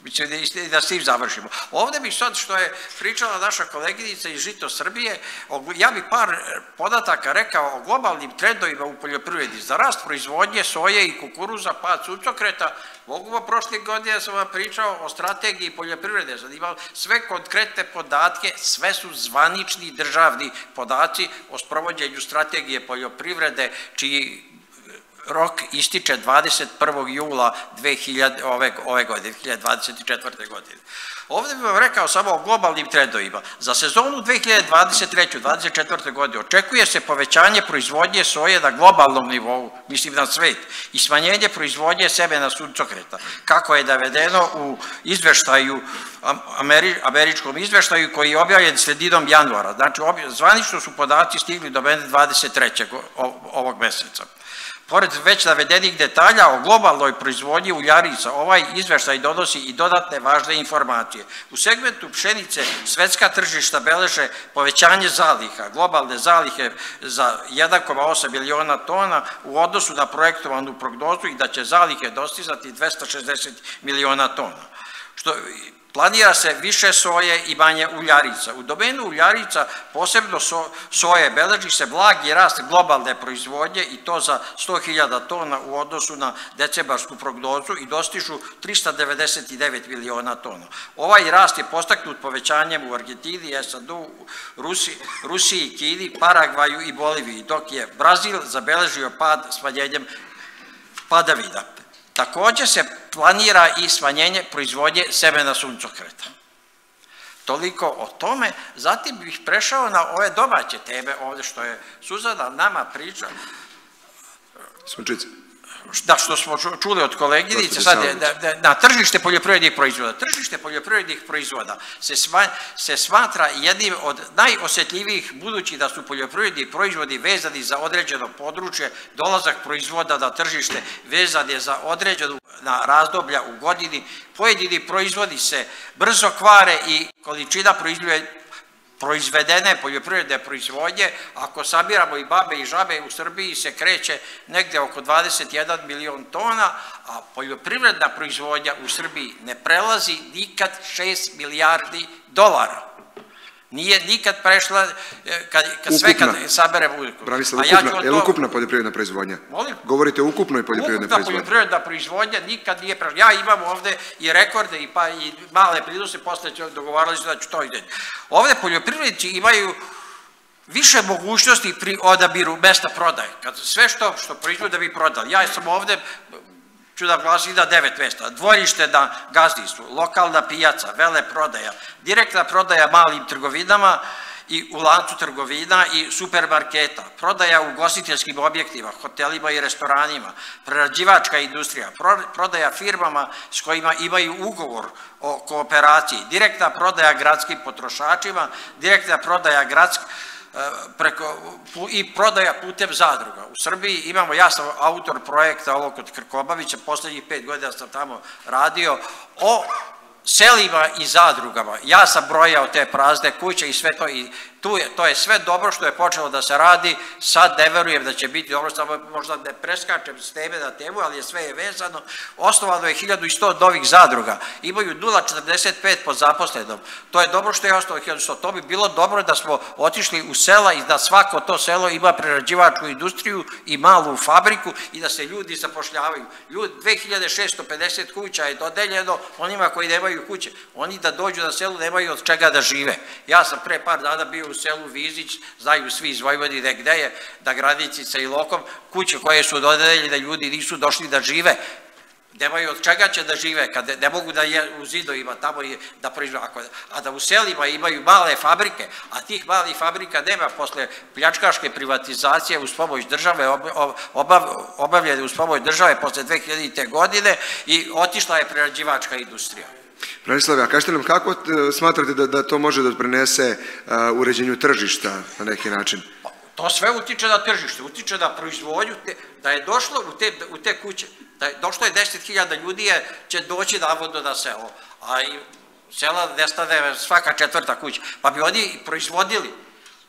Mislim da s tim završimo. Ovde bi sad, što je pričala naša koleginica iz Žito Srbije, ja bih par podataka rekao o globalnim trendovima u poljoprivredi. Za rast proizvodnje soje i kukuruza, pad suncokreta, mogu vam prošle godine sam vam pričao o strategiji poljoprivrede, sad imam sve konkretne podatke, sve su zvanični državni podaci o sprovođenju strategije poljoprivrede, čiji rok ističe dvadeset prvog jula ove godine, dve hiljade dvadeset četvrte. godine. Ovde bih vam rekao samo o globalnim trendovima. Za sezonu dve hiljade dvadeset treće. dvadeset četvrte. godine očekuje se povećanje proizvodnje soje na globalnom nivou, mislim na svet, i smanjenje proizvodnje semena suncokreta, kako je navedeno u izveštaju, američkom izveštaju koji je objavljen sredinom januara. Znači, zvanično su podaci stigli do mene dvadeset trećeg ovog meseca. Pored već navedenih detalja o globalnoj proizvodnji uljarica, ovaj izveštaj donosi i dodatne važne informacije. U segmentu pšenice svetska tržišta beleže povećanje zaliha, globalne zalihe za jedan zarez osam miliona tona u odnosu na projektovanu prognozu i da će zalihe dostizati dvesta šezdeset miliona tona. Što planira se više soje i manje uljarica. U domenu uljarica, posebno soje, beleži se blagi rast globalne proizvodnje i to za sto hiljada tona u odnosu na decembarsku prognozu i dostižu trista devedeset devet miliona tona. Ovaj rast je postaknut povećanjem u Argentini, S A D-u, Rusiji, Kini, Paragvaju i Boliviji, dok je Brazil zabeležio pad smanjenjem padavina. Takođe se planira i smanjenje proizvodnje semena suncokreta. Toliko o tome. Zatim bih prešao na ove domaće teme, ovde što je Suzana nama priča. Sunčica. Da, što smo čuli od koleginice, sad na tržište poljoprivrednih proizvoda. Tržište poljoprivrednih proizvoda se smatra jednim od najosetljivijih, budući da su poljoprivredni proizvodi vezani za određeno područje, dolazak proizvoda na tržište vezan je za određenu razdoblja u godini, pojedini proizvodi se brzo kvare i količina proizvedene poljoprivredne proizvodnje, ako sabiramo i babe i žabe, u Srbiji se kreće negde oko dvadeset jedan milion tona, a poljoprivredna proizvodnja u Srbiji ne prelazi nikad šest milijardi dolara. Nije nikad prešla, kad sve kad saberemo... Branislav, je li ukupna poljoprivredna proizvodnja? Molim? Govorite o ukupnoj poljoprivrednoj proizvodnji? Ukupna poljoprivredna proizvodnja nikad nije prešla. Ja imam ovde i rekorde i male prinose, posle dogovarali se da ću to izdeći. Ovde poljoprivrednici imaju više mogućnosti pri odabiru mesta prodaje. Kad sve što proizvode bi prodali. Ja sam ovde... ću da glasim na devet mesta. Dvorište na gazdinstvu, lokalna pijaca, vele prodaja, direktna prodaja malim trgovinama i u lancu trgovina i supermarketa, prodaja u ugostiteljskim objektima, hotelima i restoranima, prerađivačka industrija, prodaja firmama s kojima imaju ugovor o kooperaciji, direktna prodaja gradskim potrošačima, direktna prodaja gradskih i prodaja putem zadruga. U Srbiji imamo, ja sam autor projekta ovog kod Krkobabića, poslednjih pet godina sam tamo radio, o selima i zadrugama. Ja sam brojao te prazne kuće i sve to, i to je sve dobro što je počelo da se radi, sad ne verujem da će biti dobro, samo možda ne preskačem s teme na temu, ali je sve je vezano. Osnovano je hiljadu i sto novih zadruga, imaju nula zarez četrdeset pet po zaposlenom, to je dobro što je osnovano hiljadu sto, to bi bilo dobro da smo otišli u sela i da svako to selo ima prerađivačku industriju i malu fabriku i da se ljudi zapošljavaju. dve hiljade šesto pedeset kuća je dodeljeno onima koji nemaju kuće, oni da dođu na selu nemaju od čega da žive. Ja sam pre par dana bio u selu Vizić, znaju svi iz Vojvodine gde je, da Gradici sa Ilokom, kuće koje su dodeljene da ljudi nisu došli da žive, nemaju od čega će da žive, kad ne mogu da je u zidovima tamo da proizvode, a da u selima imaju male fabrike, a tih malih fabrika nema posle pljačkaške privatizacije uz pomoć države, obavljene uz pomoć države posle dve hiljadite. godine i otišla je prerađivačka industrija. Branislave, a kažete nam kako smatrate da to može da doprinese uređenju tržišta na neki način? To sve utiče na tržište, utiče na proizvodnju, da je došlo u te kuće, došlo je deset hiljada ljudi će doći navodno na selo, a i sela nestane svaka četvrta kuća, pa bi oni proizvodili,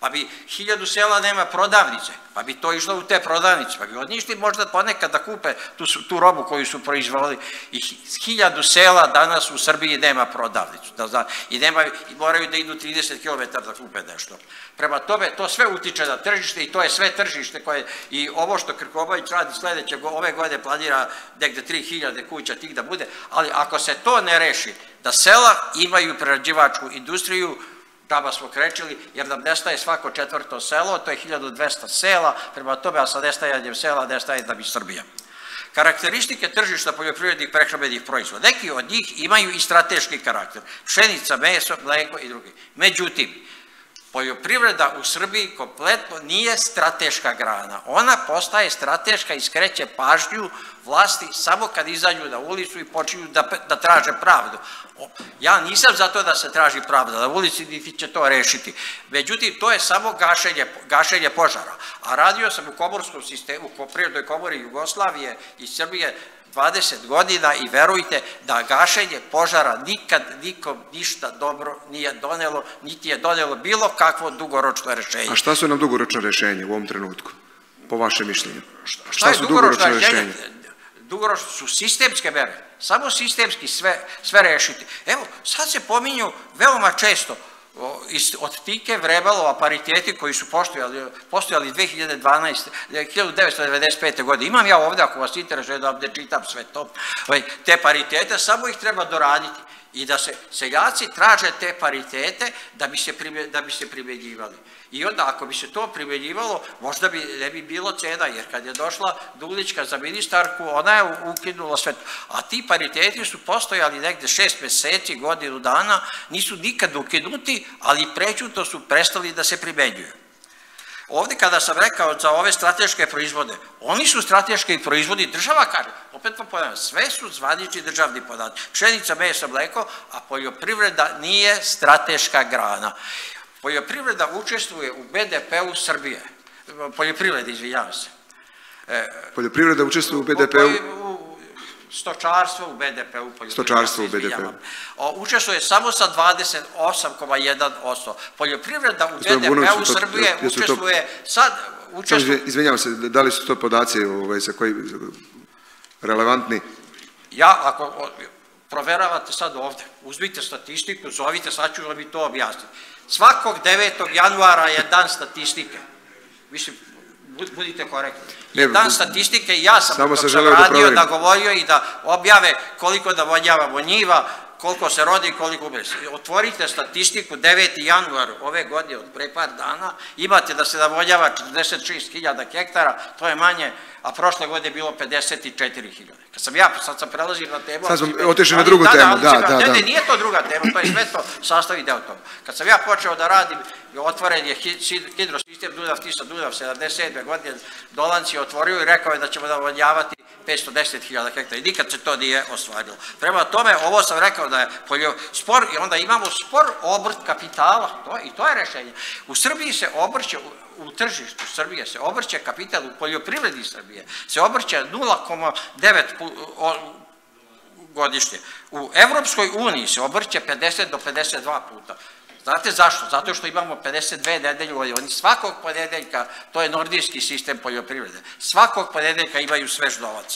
pa bi hiljadu sela nema prodavnice, pa bi to išlo u te prodavnice, pa bi odnišli možda ponekad da kupe tu, tu robu koju su proizvali. I hiljadu sela danas u Srbiji nema prodavnicu, da zna, i, nema, i moraju da idu trideset kilometara da kupe nešto. Prema tome, to sve utiče na tržište i to je sve tržište koje, i ovo što Krkobabić radi sledeće, ove godine planira negde tri hiljade kuća tih da bude, ali ako se to ne reši, da sela imaju prerađivačku industriju, džaba smo krečili, jer nam nestaje svako četvrto selo, to je hiljadu dvesta sela, prema tome, a sa nestajanjem sela nestaje da bi Srbija. Karakteristike tržišta poljoprivrednih prehrambenih proizvoda. Neki od njih imaju i strateški karakter. Pšenica, meso, mleko i drugi. Međutim, poljoprivreda u Srbiji kompletno nije strateška grana. Ona postaje strateška i skreće pažnju vlasti samo kad izađu na ulicu i počinju da, da traže pravdu. Ja nisam za to da se traži pravda na ulici, niti će to rešiti. Međutim, to je samo gašenje, gašenje požara. A radio sam u komorskom sistemu, u Privrednoj komori Jugoslavije i Srbije dvadeset godina i verujte da gašenje požara nikad nikom ništa dobro nije donelo, niti je donelo bilo kakvo dugoročno rešenje. A šta su nam dugoročno rešenje u ovom trenutku, po vašem mišljenju? Šta, šta su dugoročno rešenje? Dugoročno su sistemske mere, samo sistemski sve, sve rešiti. Evo, sad se pominju veoma često od Tike, Vrebalova, pariteti koji su postojali, postojali dve hiljade dvanaeste, hiljadu devetsto devedeset pete. godine. Imam ja ovde, ako vas interesuje, da ovde čitam sve to. Te paritete, samo ih treba doraditi i da se seljaci traže te paritete da bi se, da bi se primenjivali. I onda, ako bi se to primenjivalo, možda bi ne bi bilo cena, jer kad je došla Dulićka za ministarku, ona je ukinula sve to. A ti pariteti su postojali negde šest meseci, godinu dana, nisu nikad ukinuti, ali prećutno su prestali da se primenjuju. Ovde kada sam rekao za ove strateške proizvode, oni su strateški proizvodi, država kaže, opet vam ponavljam, sve su zvanični državni podaci, pšenica, meso, mleko, a poljoprivreda nije strateška grana. Poljoprivreda učestvuje u be de pe-u Srbije. Poljoprivreda, izvinjavam se. Poljoprivreda učestvuje u be de pe-u? Stočarstvo u be de pe-u. Stočarstvo u be de pe-u. Učestvuje samo sa dvadeset osam zarez jedan posto. Poljoprivreda u be de pe-u Srbije učestvuje sad... Izvinjavam se, da li su to podaci sa koji relevantni? Ja, ako proveravate sad ovde, uzmite statistiku, zovite, sad ću vam i to objasniti. Svakog devetog januara je dan statistike. Mislim, budite korektni. Dan statistike i ja sam, dok sam radio, da govorio i da objave koliko navodnjavamo njiva, koliko se rodi, koliko umre. Otvorite statistiku, deveti januar ove godine, od pre par dana, imate da se navodnjava četrdeset šest hiljada hektara, to je manje, a prošle godine je bilo pedeset četiri hiljade. Kad sam ja, sad sam prelazio na temu... Sad smo otišli na drugu temu, da, da, da. Ne, ne, nije to druga tema, to je sve to sastavi deo toga. Kad sam ja počeo da radim, otvoren je hidrosistem Dunav-Tisa, Dunav, sedamdeset sedme. godine, Dolanci je otvorio i rekao je da ćemo navodnjavati petsto deset hiljada hektara i nikad se to nije ostvarilo. Prema tome, ovo sam rekao da je spor, i onda imamo spor obrt kapitala, i to je rešenje. U Srbiji se obrće, u tržištu Srbije se obrće kapital, u poljoprivredi Srbije se obrće nula zarez devet godišnje. U Evropskoj uniji se obrće pedeset do pedeset dva puta. Znate zašto? Zato što imamo pedeset dve nedelje, oni svakog ponedeljka, to je nordijski sistem poljoprivrede, svakog ponedeljka imaju svež novac.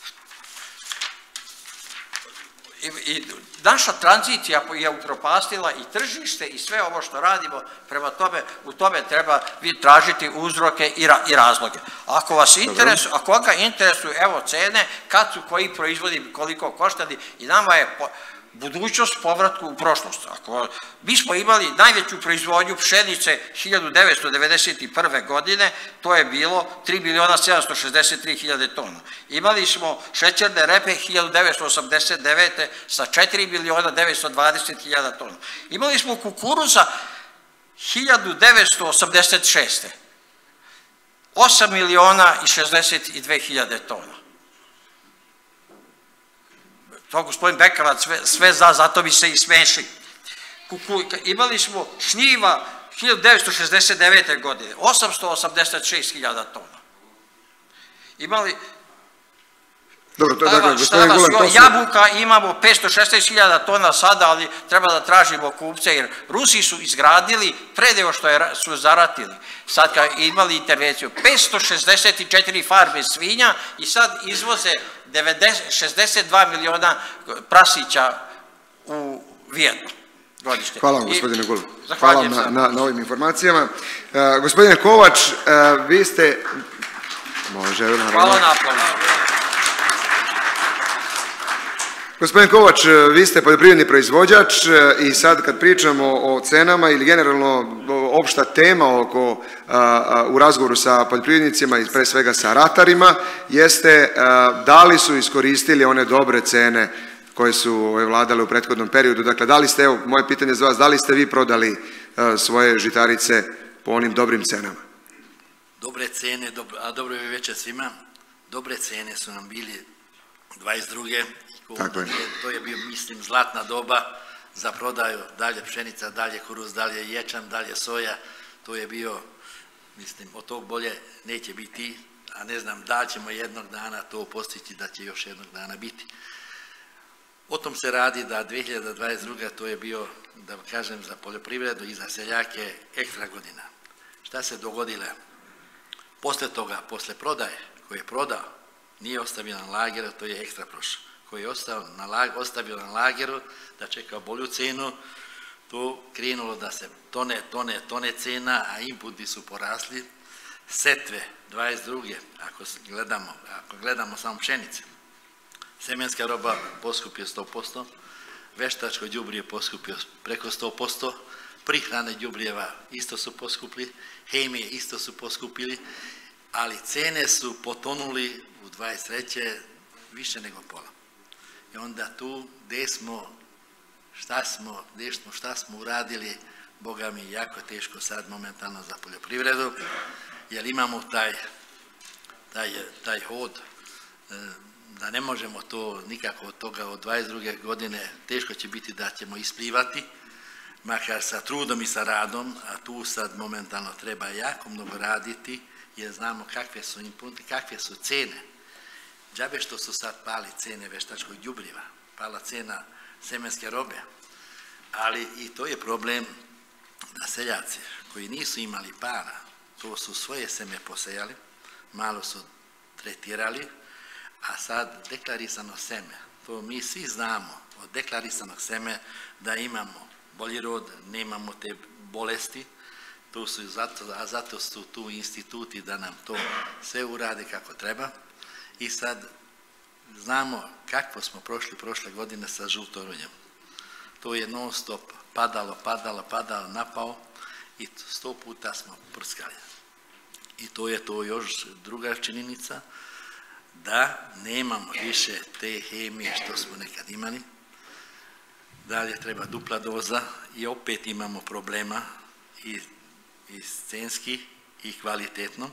I naša tranzicija je upropastila i tržište i sve ovo što radimo, prema tome, u tome treba tražiti uzroke i razloge. Ako vas interesuje, ako koga interesuju, evo cene, kad su koji proizvodi, koliko koštani, i nama je budućnost povratku u prošlost. Ako mi smo imali najveću proizvodnju pšenice hiljadu devetsto devedeset prve. godine, to je bilo tri miliona sedamsto šezdeset tri hiljade tona. Imali smo šećerne repe hiljadu devetsto osamdeset devete. sa četiri miliona devetsto dvadeset hiljada tona. Imali smo kukuruza hiljadu devetsto osamdeset šeste. osam miliona i šezdeset dve hiljade tona. To gospodin Bekavac sve zna, zato bi se i smeši. Imali smo šljiva hiljadu devetsto šezdeset devete. godine, osamsto osamdeset šest hiljada tona. Imali Dobro, to je dakle, gospodin Sada Gulan, to su... jabuka imamo petsto šesnaest hiljada tona sada, ali treba da tražimo kupce, jer Rusi su izgradili predeo što je, su zaratili. Sad kad imali intervenciju, petsto šezdeset četiri farme svinja i sad izvoze šezdeset dva miliona prasića u Vijetnam godišnje. Hvala vam, gospodine Gulan. I, Hvala vam na, na, na ovim informacijama. Uh, gospodine Kovač, uh, vi ste... Može, naravno. Hvala na aplauzu. Gospodin Kovač, vi ste poljoprivredni proizvođač i sad kad pričamo o cenama ili generalno opšta tema oko, a, a, u razgovoru sa poljoprivrednicima i pre svega sa ratarima, jeste a, da li su iskoristili one dobre cene koje su vladale u prethodnom periodu. Dakle, da li ste, evo, moje pitanje za vas, da li ste vi prodali a, svoje žitarice po onim dobrim cenama? Dobre cene, dobro, a dobro je večer svima, dobre cene su nam bili dvadeset druge Tako je. To je bio, mislim, zlatna doba za prodaju, dalje pšenica, dalje kuruz, dalje ječam, dalje soja, to je bio, mislim, od tog bolje neće biti, a ne znam da li ćemo jednog dana to postići, da će još jednog dana biti. O tom se radi da dve hiljade dvadeset druga to je bio, da kažem, za poljoprivredu i za seljake ekstra godina. Šta se dogodilo? Posle toga, posle prodaje, koji je prodao, nije ostavio na lageru, to je ekstra prošao. Koji je ostao na lag, ostavio na lageru da čekao bolju cenu, to krenulo da se tone, tone, tone cena, a inputi su porasli. Setve dvadeset druge ako gledamo, ako gledamo samo pšenice, semenska roba poskupio sto posto, veštačko đubrivo poskupio preko sto posto, prihrane đubrijeva isto su poskupili, hemije isto su poskupili, ali cene su potonuli u dvadeset treće više nego pola. I onda tu, gde smo, šta smo, gde smo, šta smo uradili, Boga mi, jako teško sad momentalno za poljoprivredu, jer imamo taj, taj, taj hod, da ne možemo to nikako od toga od dvadeset druge godine, teško će biti da ćemo isplivati, makar sa trudom i sa radom, a tu sad momentalno treba jako mnogo raditi, jer znamo kakve su inputi, kakve su cene. Džabe što su sad pali cene veštačkog đubriva, pala cena semenske robe, ali i to je problem da seljaci koji nisu imali para, to su svoje seme posejali, malo su tretirali, a sad deklarisano seme, to mi svi znamo od deklarisanog seme da imamo bolji rod, nemamo te bolesti, to su zato, a zato su tu instituti da nam to sve urade kako treba. I sad znamo kako smo prošli prošle godine sa žutorunjem. To je non stop padalo, padalo, padalo, napao i sto puta smo prskali. I to je to još druga činjenica, da nemamo više te hemije što smo nekad imali. Dalje treba dupla doza i opet imamo problema i, i censki i kvalitetno.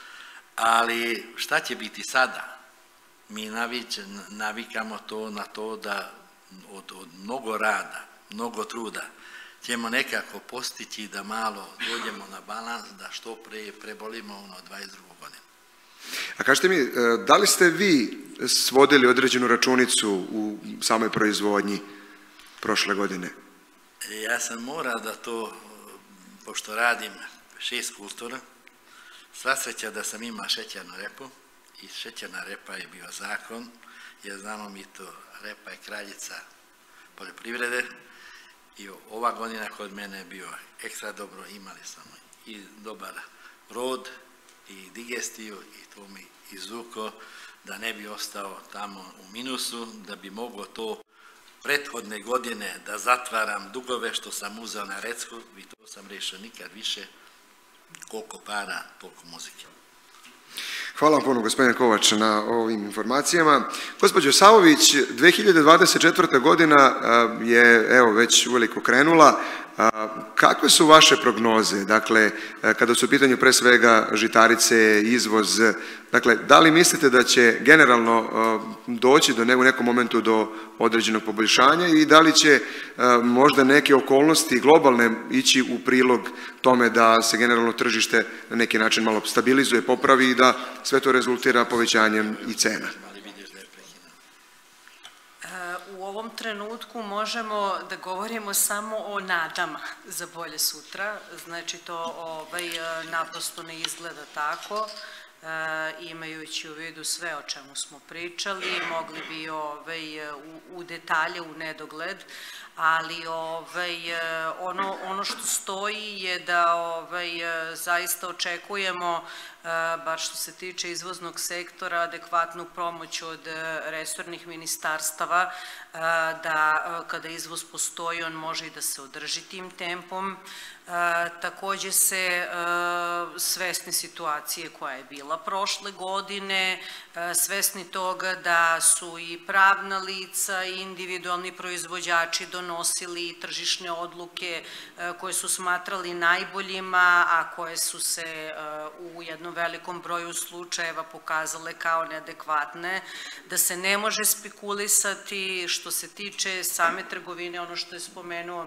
Ali šta će biti sada? Mi navić, navikamo to na to da od, od mnogo rada, mnogo truda ćemo nekako postići da malo dođemo na balans, da što pre prebolimo ono dvadeset drugu godinu. A kažete mi, da li ste vi svodili određenu računicu u samoj proizvodnji prošle godine? Ja sam morao da to, pošto radim šest kultura, sva sreća da sam imao šećernu repu i šećerna repa je bio zakon, jer znamo mi to, repa je kraljica poljoprivrede i ova godina kod mene je bio ekstra dobro, imali smo i dobar rod i digestiju i to mi izvuko da ne bi ostao tamo u minusu, da bi moglo to prethodne godine da zatvaram dugove što sam uzeo na recku i to sam rešio nikad više. Koliko para, toliko muzike. Hvala vam puno, gospodine Kovač, na ovim informacijama. Gospođo Savović, dve hiljade dvadeset četvrta godina je, evo, već uveliko krenula. Kakve su vaše prognoze? Dakle, kada su u pitanju pre svega žitarice, izvoz, dakle, da li mislite da će generalno doći do u nekom momentu do određenog poboljšanja i da li će možda neke okolnosti globalne ići u prilog tome da se generalno tržište na neki način malo stabilizuje, popravi i da sve to rezultira povećanjem i cena? ovom trenutku možemo da govorimo samo o nadama za bolje sutra, znači to ovaj, naprosto ne izgleda tako. E, imajući u vidu sve o čemu smo pričali, mogli bi ovaj, u, u detalje, u nedogled, ali ovaj, ono, ono što stoji je da ovaj, zaista očekujemo, bar što se tiče izvoznog sektora, adekvatnu pomoć od resornih ministarstava, da kada izvoz postoji on može i da se održi tim tempom. Takođe se svesni situacije koja je bila prošle godine, svesni toga da su i pravna lica i individualni proizvođači donosili tržišne odluke koje su smatrali najboljima, a koje su se u jednom velikom broju slučajeva pokazale kao neadekvatne, da se ne može spekulisati što se tiče same trgovine, ono što je spomenuo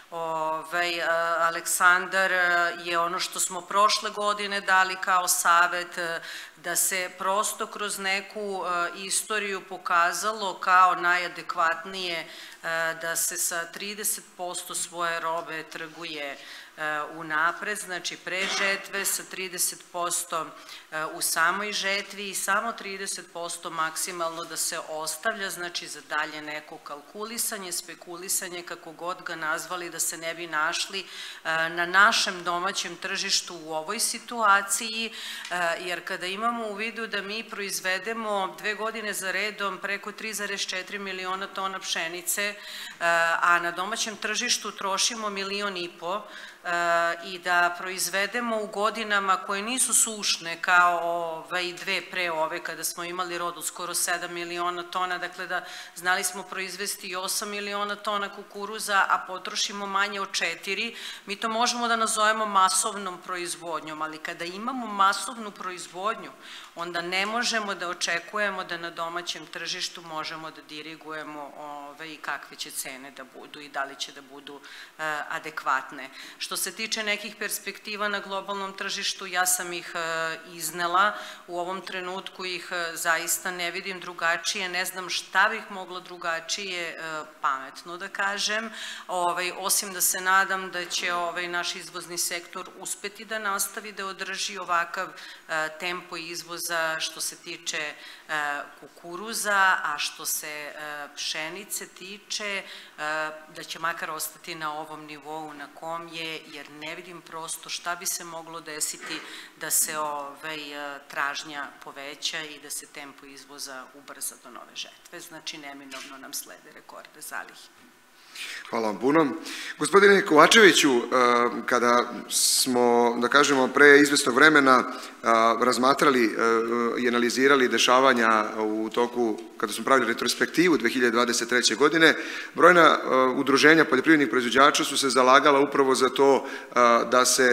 Ovaj, Aleksandar, je ono što smo prošle godine dali kao savet, da se prosto kroz neku istoriju pokazalo kao najadekvatnije da se sa trideset posto svoje robe trguje unapred, znači pre žetve, sa trideset posto u samoj žetvi i samo trideset posto maksimalno da se ostavlja, znači za dalje neko kalkulisanje, spekulisanje, kako god ga nazvali, da se ne bi našli na našem domaćem tržištu u ovoj situaciji, jer kada imamo u vidu da mi proizvedemo dve godine za redom preko tri zarez četiri miliona tona pšenice, a na domaćem tržištu trošimo milion i po, i da proizvedemo u godinama koje nisu sušne kao ove dve pre ove kada smo imali rod od skoro sedam miliona tona, dakle da znali smo proizvesti i osam miliona tona kukuruza, a potrošimo manje od četiri, mi to možemo da nazovemo masovnom proizvodnjom, ali kada imamo masovnu proizvodnju, onda ne možemo da očekujemo da na domaćem tržištu možemo da dirigujemo ove i kakve će cene da budu i da li će da budu adekvatne. Što se tiče nekih perspektiva na globalnom tržištu, ja sam ih iznela, u ovom trenutku ih zaista ne vidim drugačije, ne znam šta bih mogla drugačije pametno da kažem, osim da se nadam da će naš izvozni sektor uspeti da nastavi da održi ovakav tempo izvoza što se tiče kukuruza, a što se pšenice tiče, da će makar ostati na ovom nivou na kom je, jer ne vidim prosto šta bi se moglo desiti da se tražnja poveća i da se tempo izvoza ubrza do nove žetve. Znači, neminovno nam slede rekorde zalihe. Hvala vam puno. Gospodine Kovačeviću, kada smo, da kažemo, pre izvesnog vremena razmatrali i analizirali dešavanja u toku, kada smo pravili retrospektivu dve hiljade dvadeset treće. godine, brojna udruženja poljoprivrednih proizvođača su se zalagala upravo za to da se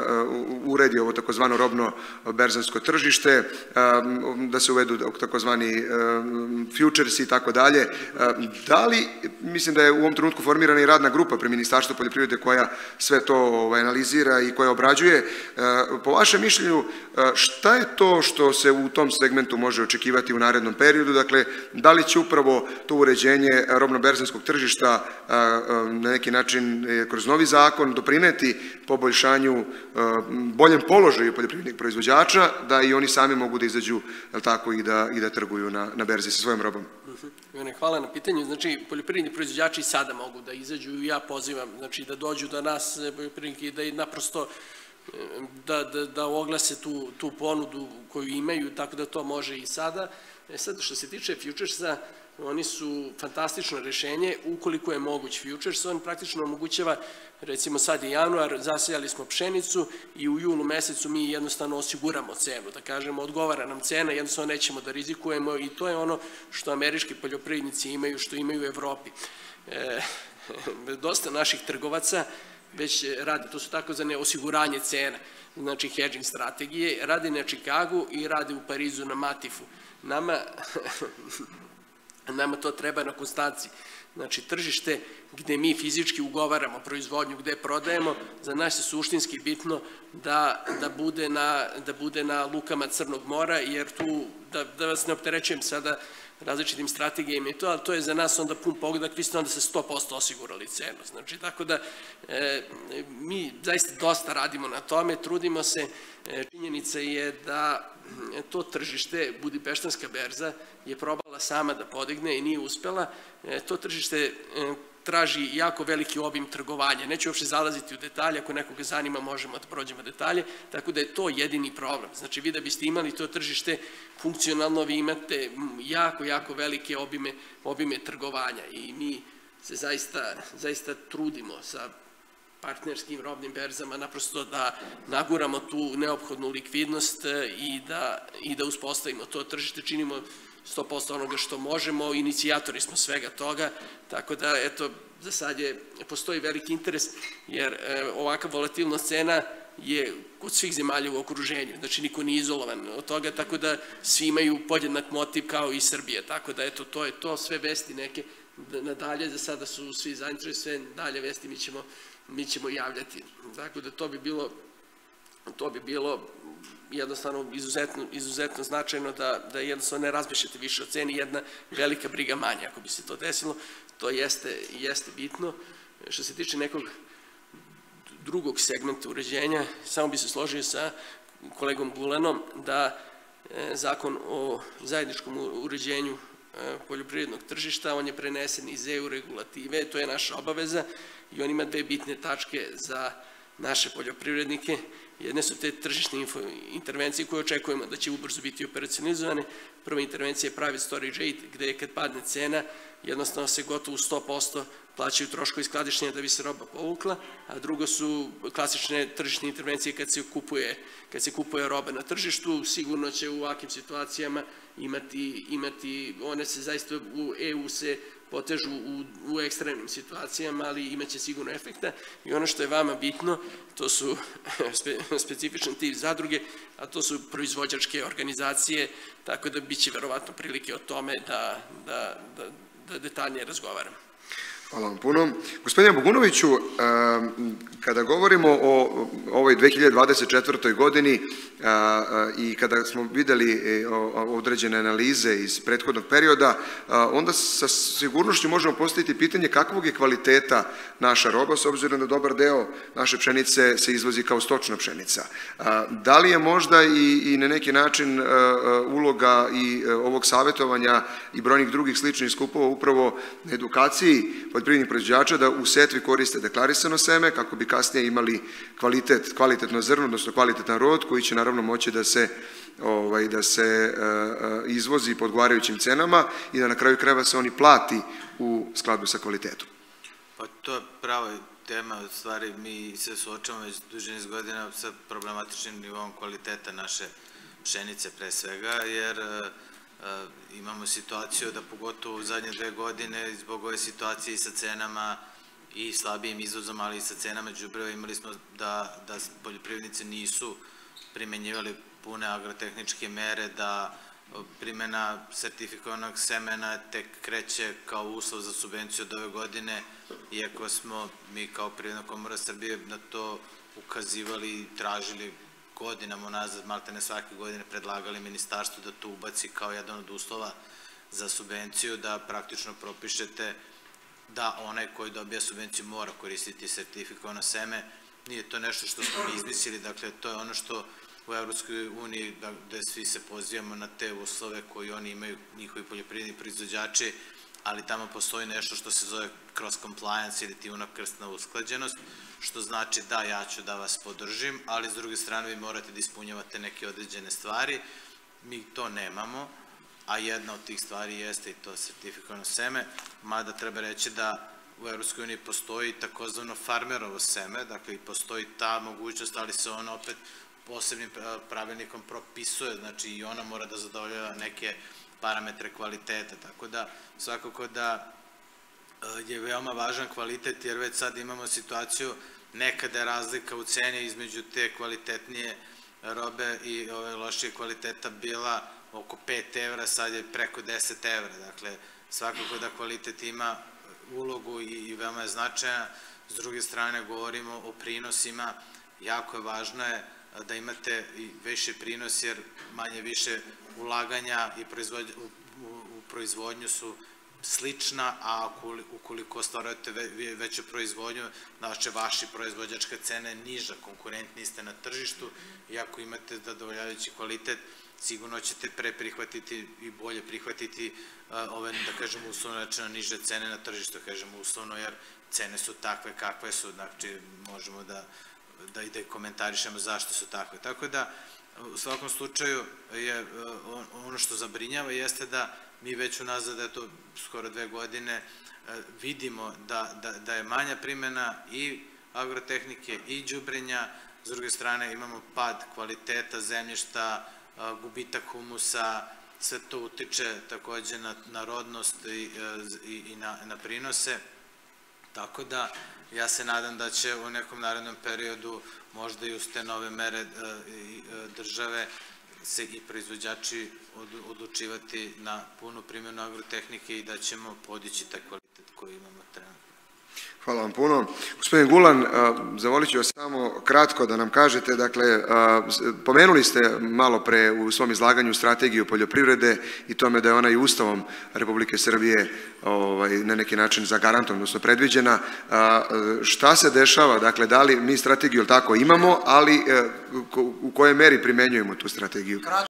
uredi ovo takozvano robno berzansko tržište, da se uvedu takozvani futures i tako dalje. Da li, mislim da je u ovom trenutku formirana i radna grupa pri Ministarstvu poljoprivrede koja sve to analizira i koja obrađuje. Po vašem mišljenju, šta je to što se u tom segmentu može očekivati u narednom periodu? Dakle, da li će upravo to uređenje robno-berzanskog tržišta na neki način kroz novi zakon doprineti poboljšanju, boljem položaju poljoprivrednih proizvođača, da i oni sami mogu da izađu, tako, i da trguju na berzi sa svojom robom? Hvala na pitanju. Znači, poljoprivredni proizvođači i sada mogu da izađu i ja pozivam da dođu do nas poljoprivredniki, da naprosto da oglase tu ponudu koju imaju, tako da to može i sada. Sad, što se tiče futuresa, oni su fantastično rešenje, ukoliko je moguć futures, on praktično omogućava, recimo sad je januar, zasejali smo pšenicu i u junu mesecu mi jednostavno osiguramo cenu, da kažemo, odgovara nam cena, jednostavno nećemo da rizikujemo i to je ono što američki poljoprivrednici imaju, što imaju u Evropi. Dosta naših trgovaca već radi, to su takozvane osiguranje cena, znači hedging strategije, radi na Čikagu i radi u Parizu na Matifu. Nama Nama to treba na Konstanci. Znači, tržište gde mi fizički ugovaramo proizvodnju, gde prodajemo, za nas je suštinski bitno da bude na lukama Crnog mora, jer tu, da vas ne opterećujem sada, različitim strategijama i to, ali to je za nas onda pun pogodak, vi ste onda sa sto posto osigurali cenu. Znači, tako da mi zaista dosta radimo na tome, trudimo se, činjenica je da to tržište, Budimpeštanska berza, je probala sama da podigne i nije uspela. To tržište traži jako veliki obim trgovanja. Neću uopšte zalaziti u detalje, ako nekoga zanima možemo da prođemo detalje, tako da je to jedini problem. Znači, vi da biste imali to tržište funkcionalno, vi imate jako, jako velike obime, obime trgovanja i mi se zaista, zaista trudimo sa partnerskim robnim berzama naprosto da naguramo tu neophodnu likvidnost i da, i da uspostavimo to tržište, činimo sto posto onoga što možemo, inicijatori smo svega toga, tako da, eto, za sad je, postoji veliki interes, jer e, ovakva volatilnost cena je kod svih zemalja u okruženju, znači niko nije izolovan od toga, tako da svi imaju podjednak motiv kao i Srbija, tako da, eto, to je to, sve vesti neke nadalje, za sada su svi zainteresovani, sve dalje vesti mi ćemo, mi ćemo javljati, tako da to bi bilo, to bi bilo jednostavno izuzetno, izuzetno značajno da, da jednostavno ne razmišljate više o ceni, jedna velika briga manja ako bi se to desilo, to jeste, jeste bitno. Što se tiče nekog drugog segmenta uređenja, samo bi se složio sa kolegom Bulenom da e, zakon o zajedničkom uređenju e, poljoprivrednog tržišta, on je prenesen iz E U regulative, to je naša obaveza i on ima dve bitne tačke za naše poljoprivrednike. Jedne su te tržišne intervencije koje očekujemo da će ubrzo biti operacionalizovane. Prva intervencija je private storage aid, gde je kad padne cena, jednostavno se gotovo u sto posto plaćaju troškovi skladištenja da bi se roba povukla, a drugo su klasične tržišne intervencije kad se kupuje, kad se kupuje roba na tržištu. Sigurno će u ovakvim situacijama imati, imati one se zaista u E U se potežu u, u ekstremnim situacijama, ali imaće sigurno efekta. I ono što je vama bitno, to su spe, specifičan tip zadruge, a to su proizvođačke organizacije, tako da bit će verovatno prilike o tome da, da, da, da detaljnije razgovaramo. Hvala vam puno. Gospodine Bogunoviću, kada govorimo o ovoj dve hiljade dvadeset četvrtoj godini i kada smo videli određene analize iz prethodnog perioda, onda sa sigurnošću možemo postaviti pitanje kakvog je kvaliteta naša roba, s obzirom da dobar deo naše pšenice se izvozi kao stočna pšenica. Da li je možda i, i na neki način uloga i ovog savjetovanja i brojnih drugih sličnih skupova upravo na edukaciji poljoprivrednih proizvođača da u setvi koriste deklarisano seme kako bi kasnije imali kvalitet, kvalitetno zrno, odnosno kvalitetan rod koji će naravno moći da se, ovaj, da se uh, izvozi po odgovarajućim cenama i da na kraju krajeva se oni plati u skladu sa kvalitetom. Pa to je prava tema, u stvari mi se suočavamo već duže niz godina sa problematičnim nivom kvaliteta naše pšenice pre svega, jer imamo situaciju da pogotovo u zadnje dve godine zbog ove situacije i sa cenama i slabijim izvozom, ali i sa cenama đubriva imali smo da, da poljoprivrednici nisu primenjivali pune agrotehničke mere, da primjena sertifikovanog semena tek kreće kao uslov za subvenciju od ove godine, iako smo mi kao Privredna komora Srbije na to ukazivali i tražili godinama unazad, maltene svake godine predlagali ministarstvu da to ubaci kao jedan od uslova za subvenciju, da praktično propišete da onaj koji dobija subvenciju mora koristiti sertifikovano seme. Nije to nešto što smo mi izmislili, dakle to je ono što u Evropskoj uniji, gde svi se pozivamo na te uslove koji oni imaju, njihovi poljoprivredni proizvođači, ali tamo postoji nešto što se zove cross compliance ili ti unakrsna usklađenost, što znači da ja ću da vas podržim, ali s druge strane vi morate da ispunjavate neke određene stvari. Mi to nemamo, a jedna od tih stvari jeste i to sertifikovano seme, mada treba reći da u Evropskoj uniji postoji takozvano farmerovo seme, dakle i postoji ta mogućnost, ali se ona opet posebnim pravilnikom propisuje, znači i ona mora da zadovoljava neke parametre kvaliteta, tako da svakako da je veoma važan kvalitet, jer već sad imamo situaciju nekada je razlika u ceni između te kvalitetnije robe i ove lošije kvaliteta bila oko pet evra, sad je preko deset evra, dakle svakako da kvalitet ima ulogu i veoma je značajan. S druge strane govorimo o prinosima, jako je važno je da imate i više prinos, jer manje više ulaganja i proizvodnju su slična, a ukoliko ostvarujete veću proizvodnju, znači vaši proizvođačke cene niža, konkurentni ste na tržištu i ako imate zadovoljavajući kvalitet, sigurno ćete pre prihvatiti i bolje prihvatiti ove, da kažemo, uslovno rečeno niže cene na tržištu, kažemo uslovno, jer cene su takve kakve su, znači možemo da da i da komentarišemo zašto su takve. Tako da, u svakom slučaju, je ono što zabrinjava jeste da mi već unazad, eto, skoro dve godine, vidimo da je manja primjena i agrotehnike i đubrenja, s druge strane imamo pad kvaliteta zemljišta, gubitak humusa, sve to utiče takođe na rodnost i na prinose, tako da ja se nadam da će u nekom narednom periodu možda i uz te nove mere države se i proizvođači odlučivati na punu primjenu agrotehnike i da ćemo podići taj kvalitet koji imamo trenutno. Hvala vam puno. Gospodin Gulan, zavolit ću vas samo kratko da nam kažete, dakle, pomenuli ste malo pre u svom izlaganju strategiju poljoprivrede i tome da je ona i Ustavom Republike Srbije na neki način zagarantovana, odnosno predviđena. Šta se dešava, dakle, da li mi strategiju tako imamo, ali u kojoj meri primenjujemo tu strategiju?